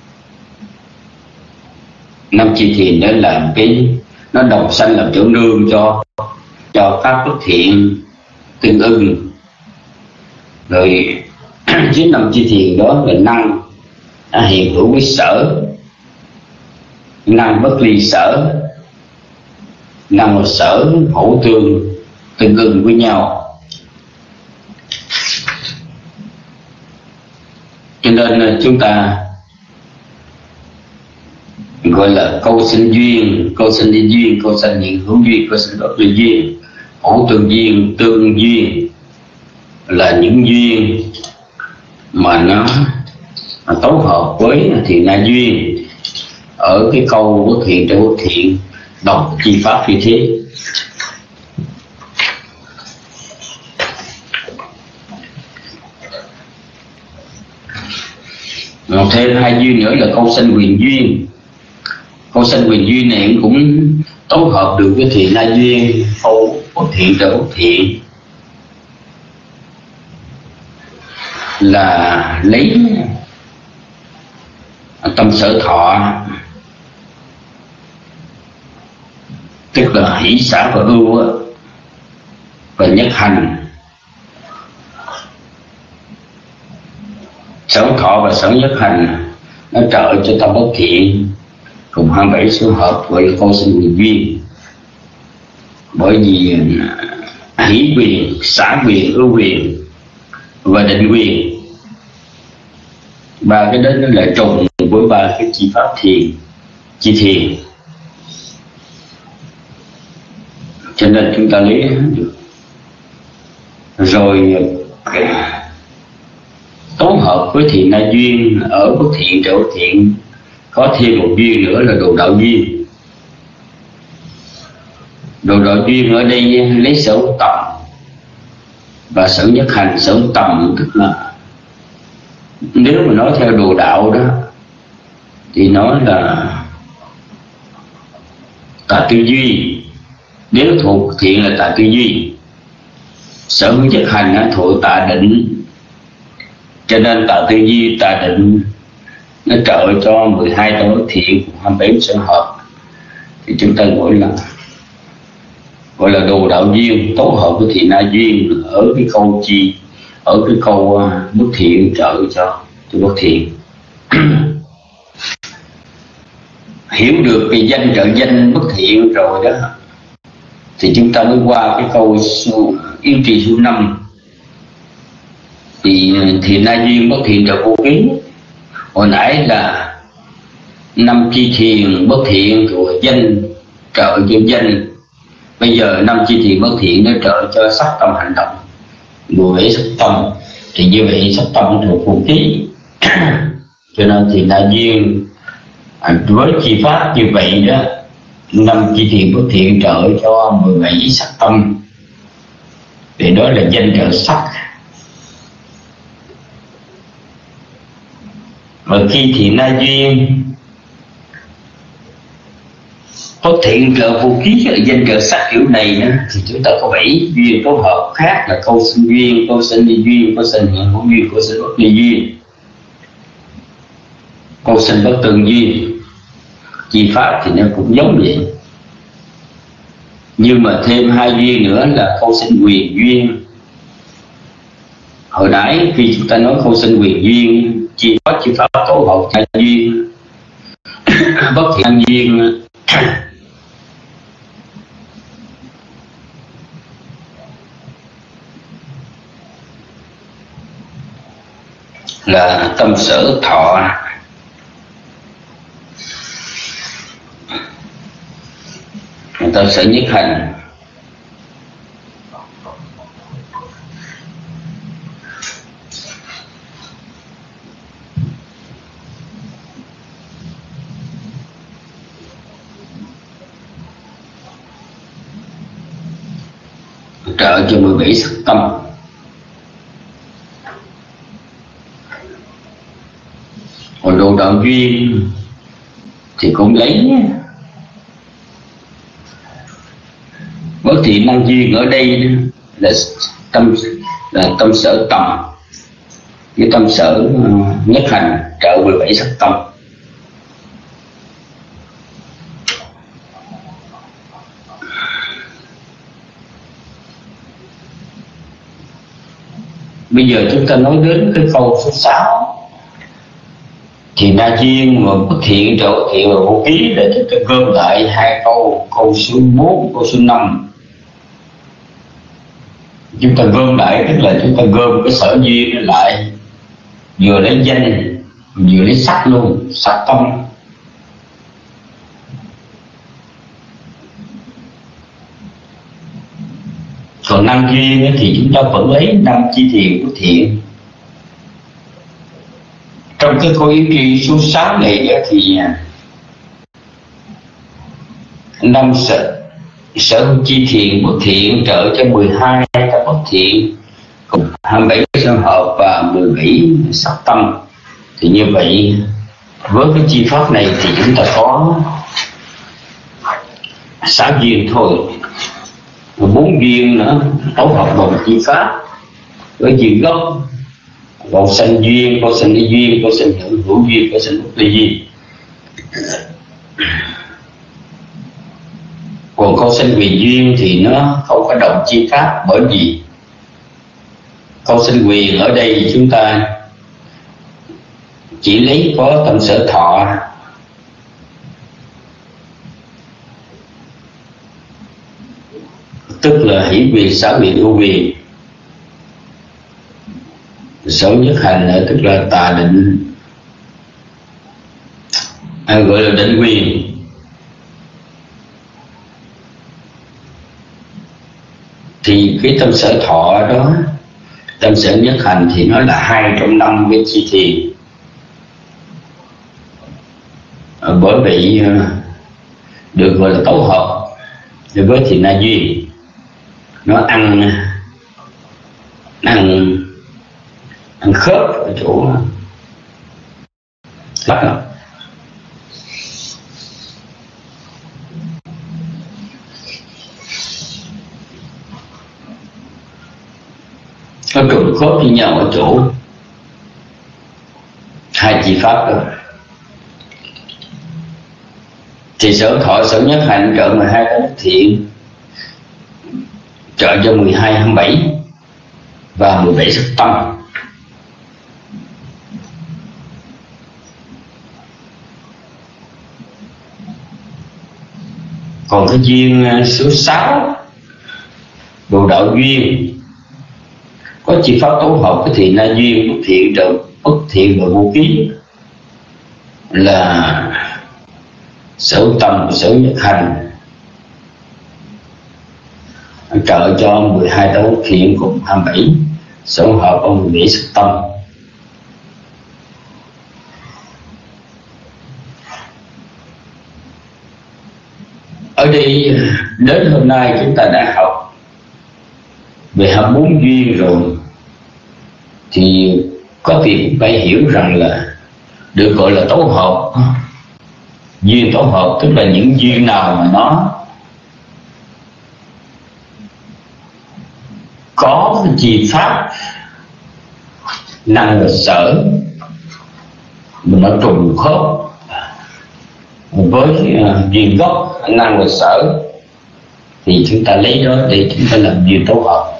A: 5 chi thiền đó làm cái nó đồng sanh, làm chỗ nương cho pháp bất thiện tương ưng. Rồi với 5 chi thiền đó là năng hiện hữu với sở, năng bất ly sở, năng và sở hữu tương ưng với nhau. Cho nên chúng ta gọi là câu sinh duyên, câu sinh đi duyên, câu sinh hiện hữu duyên, câu sinh bất ly duyên, hữu tương duyên, tương duyên là những duyên mà nó tấu hợp với thiện na duyên. Ở cái câu bất thiện trong bất thiện đọc chi pháp như thế. Thêm 2 duyên nữa là câu sanh quyền duyên. Câu sanh quyền duyên này cũng tấu hợp được với thiện na duyên, câu bất thiện trở bất thiện, là lấy tâm sở thọ, tức là hỷ, xả và ưu và nhất hành. Sở thọ và sở nhất hành nó trợ cho tâm bất thiện cùng 27 số hợp, gọi là câu sinh quyền duyên. Bởi vì hỷ quyền, xả quyền, ưu quyền và định quyền, 3 cái đó nó lại trùng với 3 cái chi pháp thiền, chi thiền. Cho nên chúng ta lấy được. Rồi tấu hợp với thiện na duyên ở bất thiện trở bất thiện, có thêm một duyên nữa là đồ đạo duyên. Đồ đạo duyên ở đây lấy sở tầm và sở nhất hành. Sở tầm tức là nếu mà nói theo đồ đạo đó thì nói là tà tư duy, nếu thuộc thiện là tà tư duy. Sở nhất hành thuộc tà định, cho nên tà tư duy tà định nó trợ cho 12 tấm bất thiện, 27 sở hợp. Thì chúng ta gọi là đồ đạo duyên tấu hợp với thiện na duyên ở cái câu chi, ở cái câu bất thiện trợ cho bất thiện. Hiểu được cái danh trợ danh bất thiện rồi đó thì chúng ta mới qua cái câu yên trì số 5. Thì thiện na duyên bất thiện trợ vô ký, hồi nãy là 5 chi thiền bất thiện của danh trợ cho danh, bây giờ 5 chi thiền bất thiện nó trợ cho sắc tâm hành động, 17 sắc tâm. Thì như vậy sắc tâm thuộc vô ký cho nên thiện na duyên với chi pháp như vậy đó, 5 chi thiền bất thiện trợ cho 17 sắc tâm, thì đó là danh trợ sắc. Mà khi thiện na duyên có thiện trợ vô ký danh trợ sắc kiểu này đó, thì chúng ta có 7 duyên tấu hợp khác là câu sinh duyên, câu sinh ly duyên, câu sinh hiện hữu duyên, câu sinh bất ly duyên, câu sinh bất tương duyên. Chi pháp thì nó cũng giống vậy, nhưng mà thêm 2 duyên nữa là câu sinh quyền duyên. Hồi nãy khi chúng ta nói câu sinh quyền duyên, chi pháp tấu hợp hai duyên bất thiện duyên là tâm sở thọ, tâm sở nhất hành. Trợ cho 17 sắc tâm. Còn đồ đạo duyên thì cũng lấy bất thiện năng duyên ở đây là tâm sở tầm, cái tâm sở nhất hành trợ 17 sắc tâm. Bây giờ chúng ta nói đến cái câu số 6 thì na duyên và bất thiện trợ bất thiện và vô ký, để chúng ta gom lại 2 câu, câu số 4, câu số 5. Chúng ta gom lại tức là chúng ta gom cái sở duyên lại, vừa lấy danh vừa lấy sắc luôn, sắc tâm. Còn năng duyên thì chúng ta vẫn lấy 5 chi thiền bất thiện. Trong cái câu ý tri số 6 này thì 5 sở chi thiền bất thiện trợ cho 12 cái bất thiện, 27 sở hợp và 17 sắc tâm. Thì như vậy với cái chi pháp này thì chúng ta có 6 duyên thôi, 4 duyên nữa tấu hợp bằng chi pháp với duyên gốc, câu sanh duyên, câu sanh ly duyên, câu sanh hữu hữu duyên, câu sanh bất ly duyên. Còn câu sanh quyền duyên thì nó không có động chi pháp, bởi vì câu sanh quyền ở đây chúng ta chỉ lấy có tâm sở thọ, tức là hỷ quyền, xả quyền, ưu quyền. Sở nhất hành tức là tà định, gọi là định quyền. Thì cái tâm sở thọ đó ta trong Sở Nhất Hành thì nó là 2 trong 5 cái chi thiền. Bởi vậy được gọi là tấu hợp với thiền na duyên. Nó ăn khớp ở chỗ lắc lắm. Nó trùng khớp với nhau ở chỗ hai chi pháp đó. Thì Sở Thọ, Sở Nhất Hành trợ 12 tấn thiện, trợ cho 12 27 và 17 sắc tâm. Còn cái duyên số 6 đồ đạo duyên có chi pháp tấu hợp cái thiện na duyên, bất thiện trợ bất thiện và vô ký là Sở Tâm của Sở Nhất Hành trợ cho 12 tấn thiện cùng 27 sở hợp ông 17 sắc tâm. Ở đây đến hôm nay chúng ta đã học về 24 duyên rồi, thì có việc phải hiểu rằng là được gọi là tấu hợp. Duyên tấu hợp tức là những duyên nào mà nó có cái chi pháp năng và sở mà nó trùng khớp với duyên gốc năng và sở, thì chúng ta lấy đó để chúng ta làm duyên tấu hợp.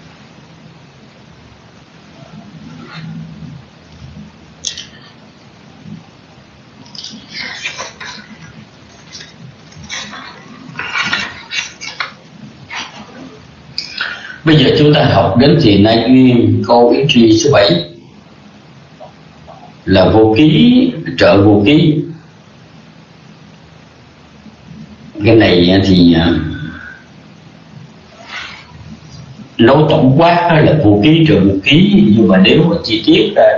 A: Bây giờ chúng ta học đến thiền na duyên câu yến tri số 7 là vô ký trợ vô ký. Cái này thì nói tổng quát là vô ký trợ vô ký, nhưng mà nếu mà chi tiết ra,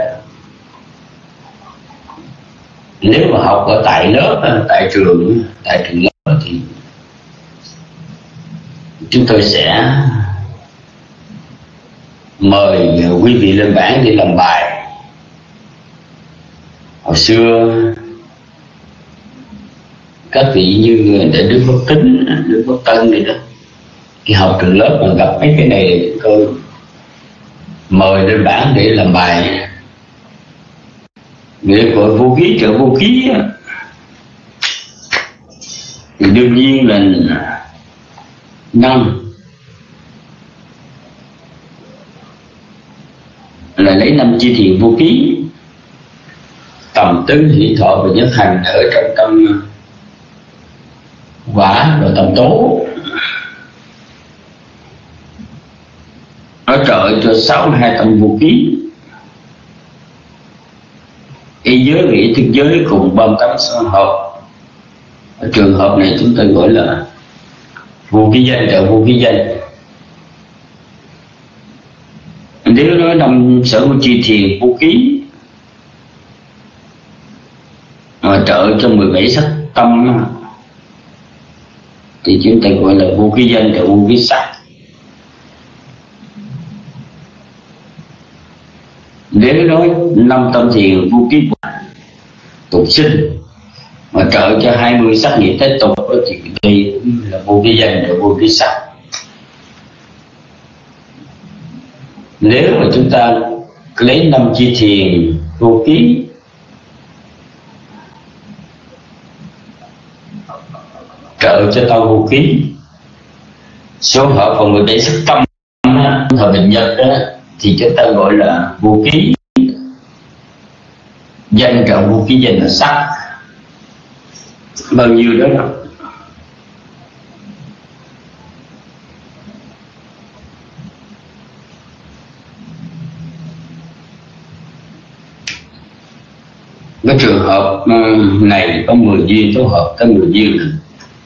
A: nếu mà học ở tại lớp, tại trường lớp thì chúng tôi sẽ mời quý vị lên bảng để làm bài. Hồi xưa các vị như để Đức Phật Tính, Đức Phật Tân này đó, khi học trường lớp mà gặp mấy cái này tôi mời lên bảng để làm bài. Nghĩa gọi vô ký trợ vô ký thì đương nhiên là năm là lấy 5 chi thiện vô ký, tầm tứ hỷ thọ và nhất hành ở trong tâm quả và tâm tố. Nó trợ cho 62 tâm vô ký. Y giới và ý thức giới cùng 38 sở hợp. Ở trường hợp này chúng ta gọi là vô ký danh trợ vô ký danh. Nếu nói 5 sở vô chi thiền vô ký mà trợ cho 17 sắc tâm thì chúng ta gọi là vô ký danh trợ vô ký sắc. Nếu nói 5 tâm thiền vô ký tục sinh mà trợ cho 20 sắc nghiệp thế tục thì đây là vô ký danh trợ vô ký sắc. Nếu mà chúng ta lấy 5 chi thiền vô ký trợ cho tâm vô ký, số hợp vào 17 sắc tâm thời bình nhật đó, thì chúng ta gọi là vô ký danh trợ vô ký danh là sắc. Bao nhiêu đó đâu. Cái trường hợp này có 10 duyên tấu hợp tới 10 duyên này.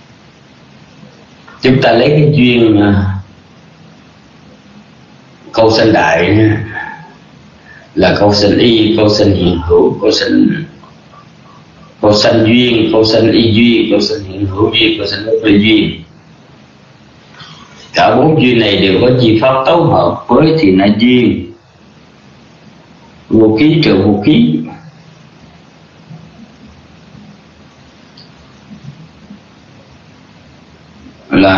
A: Chúng ta lấy cái duyên câu sanh đại là câu sanh y, câu sanh hiện hữu, câu sanh duyên, câu sanh y duyên, câu sanh hiện hữu duyên, câu sanh bất ly duyên. Cả 4 duyên này đều có chi pháp tấu hợp với thì na duyên, vô ký trừ vô ký. Là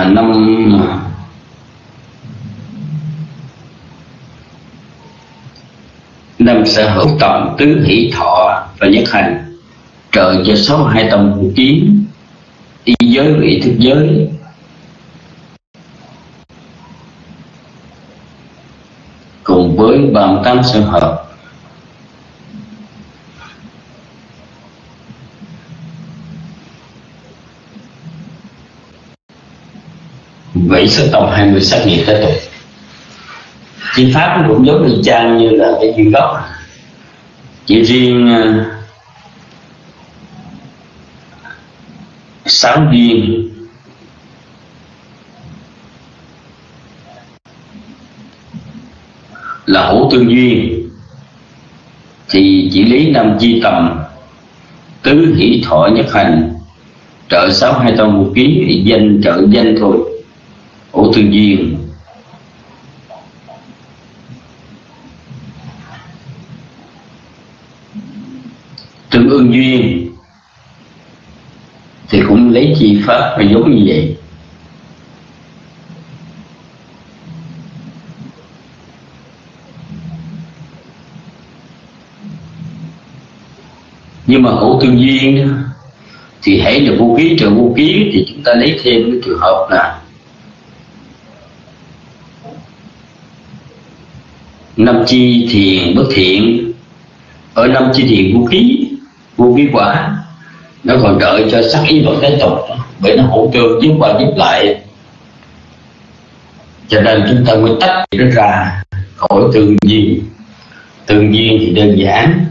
A: năm sở hữu tầm tứ hỷ thọ và nhất hành, trợ cho 62 tầm vô kiến, y giới và ý thức giới. Cùng với 38 sở hợp. Vậy số tổng 20 sắc nghiệp thế tục. Chi pháp cũng giống y chang như là cái duyên gốc. Chỉ riêng 6 duyên là hữu tương duyên thì chỉ lý 5 chi tầm tứ hỷ thọ nhất hành, trợ 62 tông vô ký, danh trợ danh thôi. Hữu tương duyên tương ưng duyên thì cũng lấy chi pháp và giống như vậy. Nhưng mà hữu tương duyên thì hãy là vô ký trợ vô ký thì chúng ta lấy thêm cái trường hợp là 5 chi thiền bất thiện. Ở 5 chi thiền vô ký quả, nó còn trợ cho sắc ý và cái tục, bởi nó hỗ trợ giúp qua giúp lại, cho nên chúng ta mới tách nó ra khỏi tương duyên. Tương duyên thì đơn giản,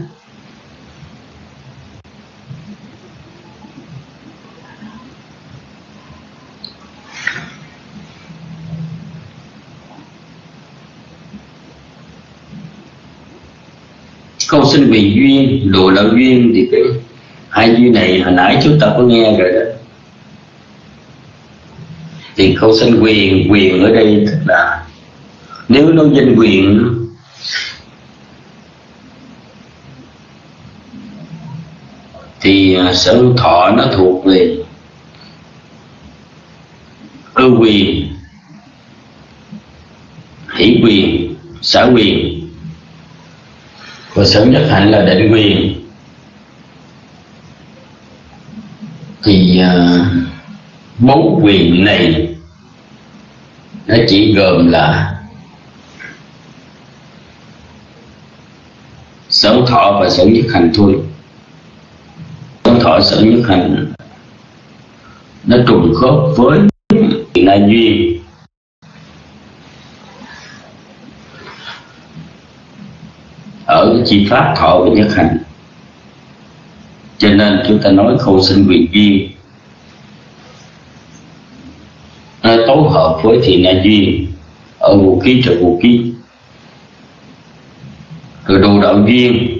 A: câu sinh quyền duyên, đồ đạo duyên thì cái hai duyên này hồi nãy chúng ta có nghe rồi đó. Thì câu sinh quyền ở đây tức là nếu nó danh quyền thì sở hữu thọ nó thuộc về ư quyền, hỷ quyền, xả quyền, và sở nhất hạnh là định quyền. Thì 4 quyền này nó chỉ gồm là sở thọ và sở nhất hành thôi. Sở thọ, sở nhất hành nó trùng khớp với na duyên. Ở cái chi pháp thọ và nhất hành, cho nên chúng ta nói khâu sinh quyền duyên nó tấu hợp với thị na duyên ở vô ký trợ vô ký. Rồi đồ đạo duyên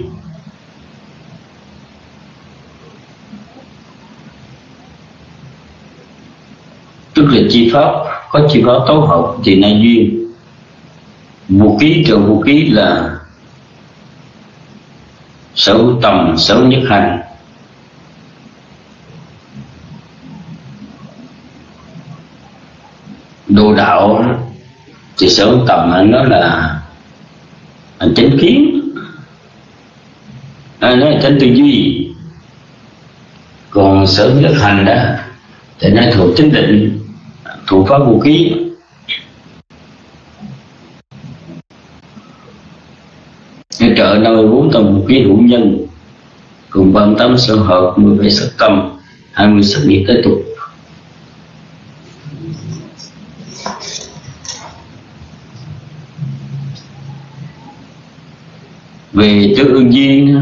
A: tức là chi pháp, có chi pháp tấu hợp thị na duyên. Vô ký trợ vô ký là sở hữu tầm, sở hữu nhất hành. Đồ đạo thì sở hữu tầm nó là chánh kiến, nó là chánh tư duy. Còn sở hữu nhất hành đó thì nó thuộc chánh định, thuộc pháp vô ký. Cái trợ 54 tầm vô ký hữu nhân, cùng 38 sở hợp, 17 sắc tâm, 20 sắc nghiệp tế tục. Về tương ưng duyên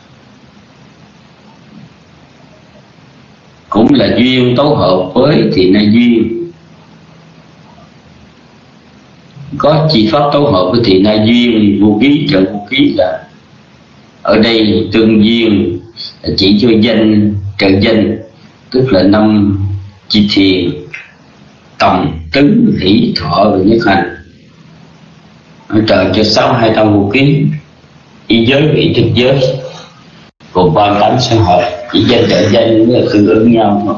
A: cũng là duyên tấu hợp với thị na duyên. có chi pháp tổ hợp với thị na duyên vô ký trợ vô ký, là ở đây tương duyên chỉ cho danh trợ danh, tức là 5 chi thiền: tầm, tứ, hỷ, thọ và nhất hành. Trợ cho 6 hai tâm vô ký: ý giới và ý thức giới, gồm 38 xã hội. Chỉ danh trợ danh mới là tương ứng nhau thôi.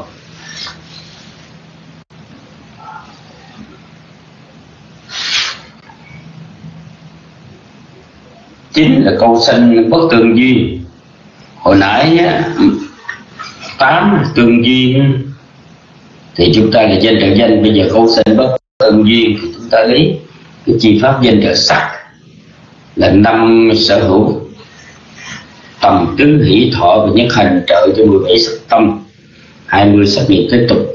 A: Chính là câu sanh bất tương duyên. Hồi nãy 8 tương duyên thì chúng ta là danh trợ danh, bây giờ câu sanh bất tương duyên thì chúng ta lấy cái chi pháp danh trợ sắc là 5 sở hữu: tầm, tứ, hỷ, thọ và nhất hành, trợ cho 17 sắc tâm, 20 sắc nghiệp tiếp tục.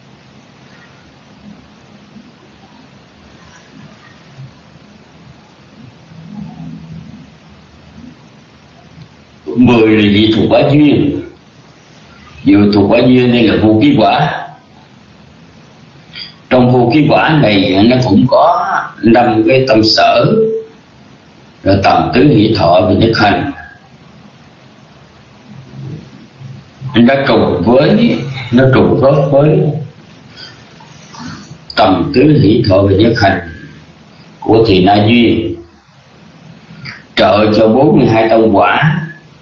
A: Mười là dị thuộc quả duyên. Dị thuộc quả duyên đây là vô ký quả. Trong vô ký quả này nó cũng có 5 cái tâm sở, rồi tầm, tứ, hỷ, thọ và nhất hành. Nó trùng khớp với tầm, tứ, hỷ, thọ và nhất hành của thị na duyên, trợ cho 42 tâm quả,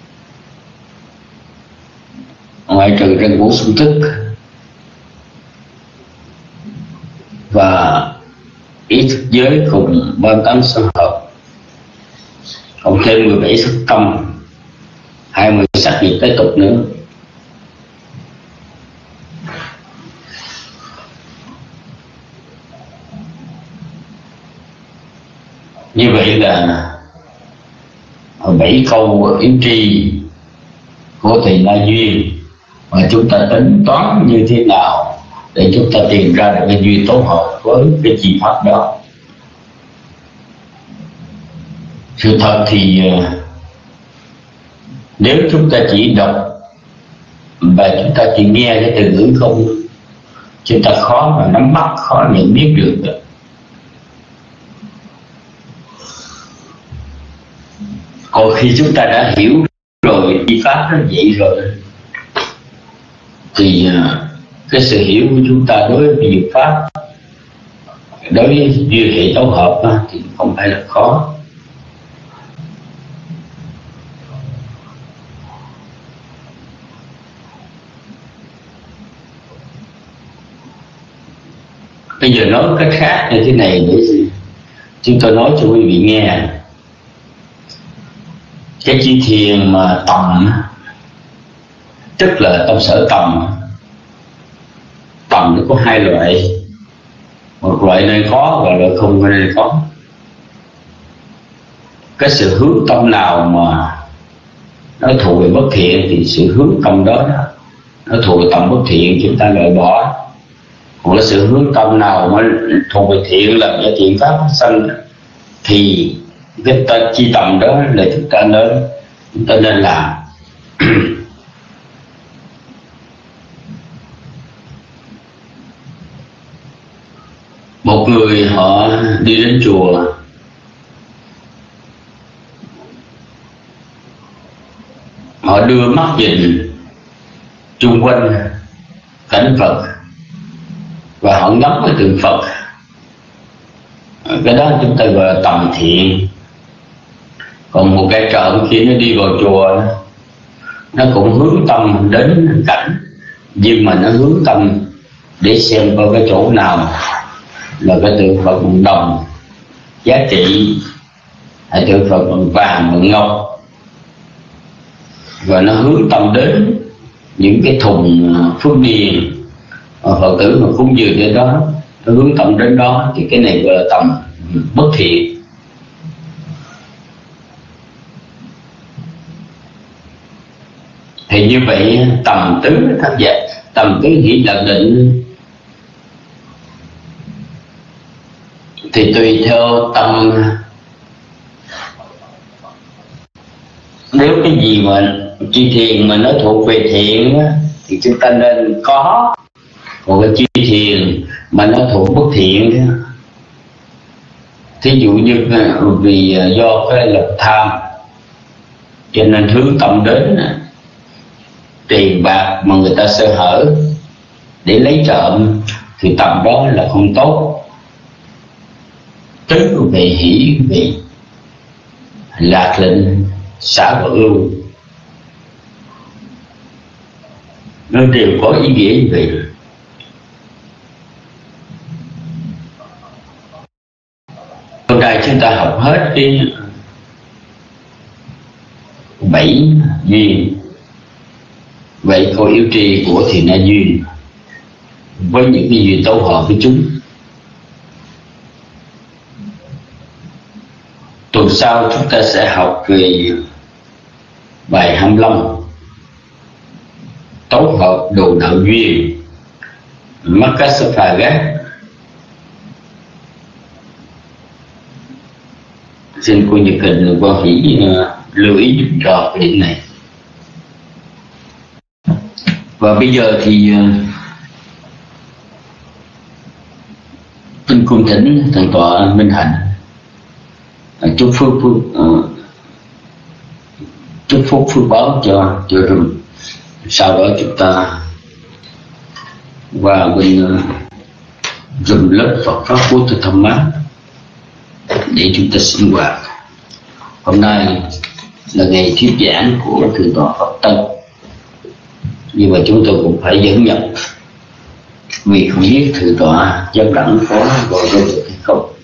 A: ngoại trừ răng ngũ xung thức và ý thức giới cùng 38 sở hợp, cộng thêm 17 sắc tâm, 20 sắc nghiệp tiếp tục nữa. Như vậy là 7 câu yếm tri của thị na duyên, mà chúng ta tính toán như thế nào để chúng ta tìm ra được cái duyên tổ hợp với cái chi pháp đó. Sự thật thì nếu chúng ta chỉ đọc và chúng ta chỉ nghe cái từ ngữ không, chúng ta khó mà nắm bắt, khó nhận biết được. Còn khi chúng ta đã hiểu rồi chi pháp nó vậy rồi thì cái sự hiểu của chúng ta đối với diệu pháp, đối với duyên hệ tổ hợp thì không phải là khó. Bây giờ nói cách khác như thế này để chúng tôi nói cho quý vị nghe. Cái chi thiền mà tầm, tức là tâm sở tầm. Tầm nó có 2 loại, một loại nơi có và loại không nơi có. Cái sự hướng tâm nào mà nó thuộc về bất thiện thì sự hướng tâm đó nó thuộc về tâm bất thiện, chúng ta loại bỏ. Còn cái sự hướng tâm nào mà thuộc về thiện, là cái thiện pháp sanh, thì cái chi tầm đó là chúng ta nên làm. Một người họ đi đến chùa, họ đưa mắt nhìn chung quanh cảnh Phật và họ ngắm cái tượng Phật, cái đó chúng ta gọi là tầm thiện. Còn một cái trộm khi nó đi vào chùa, nó cũng hướng tâm đến cảnh, nhưng mà nó hướng tâm để xem coi cái chỗ nào là cái tượng Phật bằng đồng giá trị, hay tượng Phật bằng vàng, bằng ngọc, và nó hướng tâm đến những cái thùng phước điền mà Phật tử mà cúng dường đến đó, nó hướng tâm đến đó, thì cái này gọi là tầm bất thiện. Thì như vậy tầm tứ tham gia, tầm tứ hỷ lạc định thì tùy theo tâm. Nếu cái gì mà chi thiền mà nó thuộc về thiện thì chúng ta nên có, còn cái chi thiền mà nó thuộc bất thiện thí dụ như vì do cái lòng tham cho nên hướng tâm đến tiền bạc mà người ta sơ hở để lấy trộm, thì tầm đó là không tốt. Tứ về hỷ vị, lạc lệnh, xả và ưu, nó đều có ý nghĩa như vậy. Hôm nay chúng ta học hết cái 7 duyên. Vậy cô yếu trì của Thiện Na Duyên với những cái duyên tốt hợp với chúng. Tuần sau chúng ta sẽ học về bài 25 tốt hợp đồ đạo duyên Makasaphaga. Xin cô Nhật Hình quan hỷ lưu ý giúp cho cái điểm này. Và bây giờ thì xin cung thỉnh thượng tọa Minh Hạnh chúc phúc phước báo cho rừng. Sau đó chúng ta qua bên rừng lớp Phật pháp Phú Thực Thâm Mát để chúng ta sinh hoạt. Hôm nay là ngày thuyết giảng của thượng tọa Phật Tân, nhưng mà chúng tôi cũng phải dẫn nhận vì không biết thượng tọa dân đẳng có gọi ra được hay không.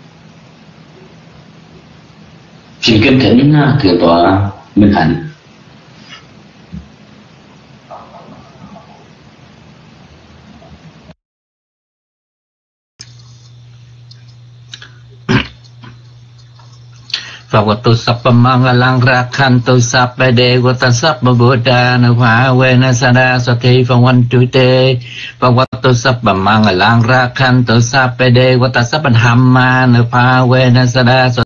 A: Xin kính thỉnh thượng tọa Minh Hạnh.
C: Phật Sappa Mangalang Rakhantu Sappa Devata Sappa Buddha Nava Vena Sada Sati Phật Phật Sappa Mangalang Rakhantu Sappa Devata Sappa Dhamma Nava Vena Sada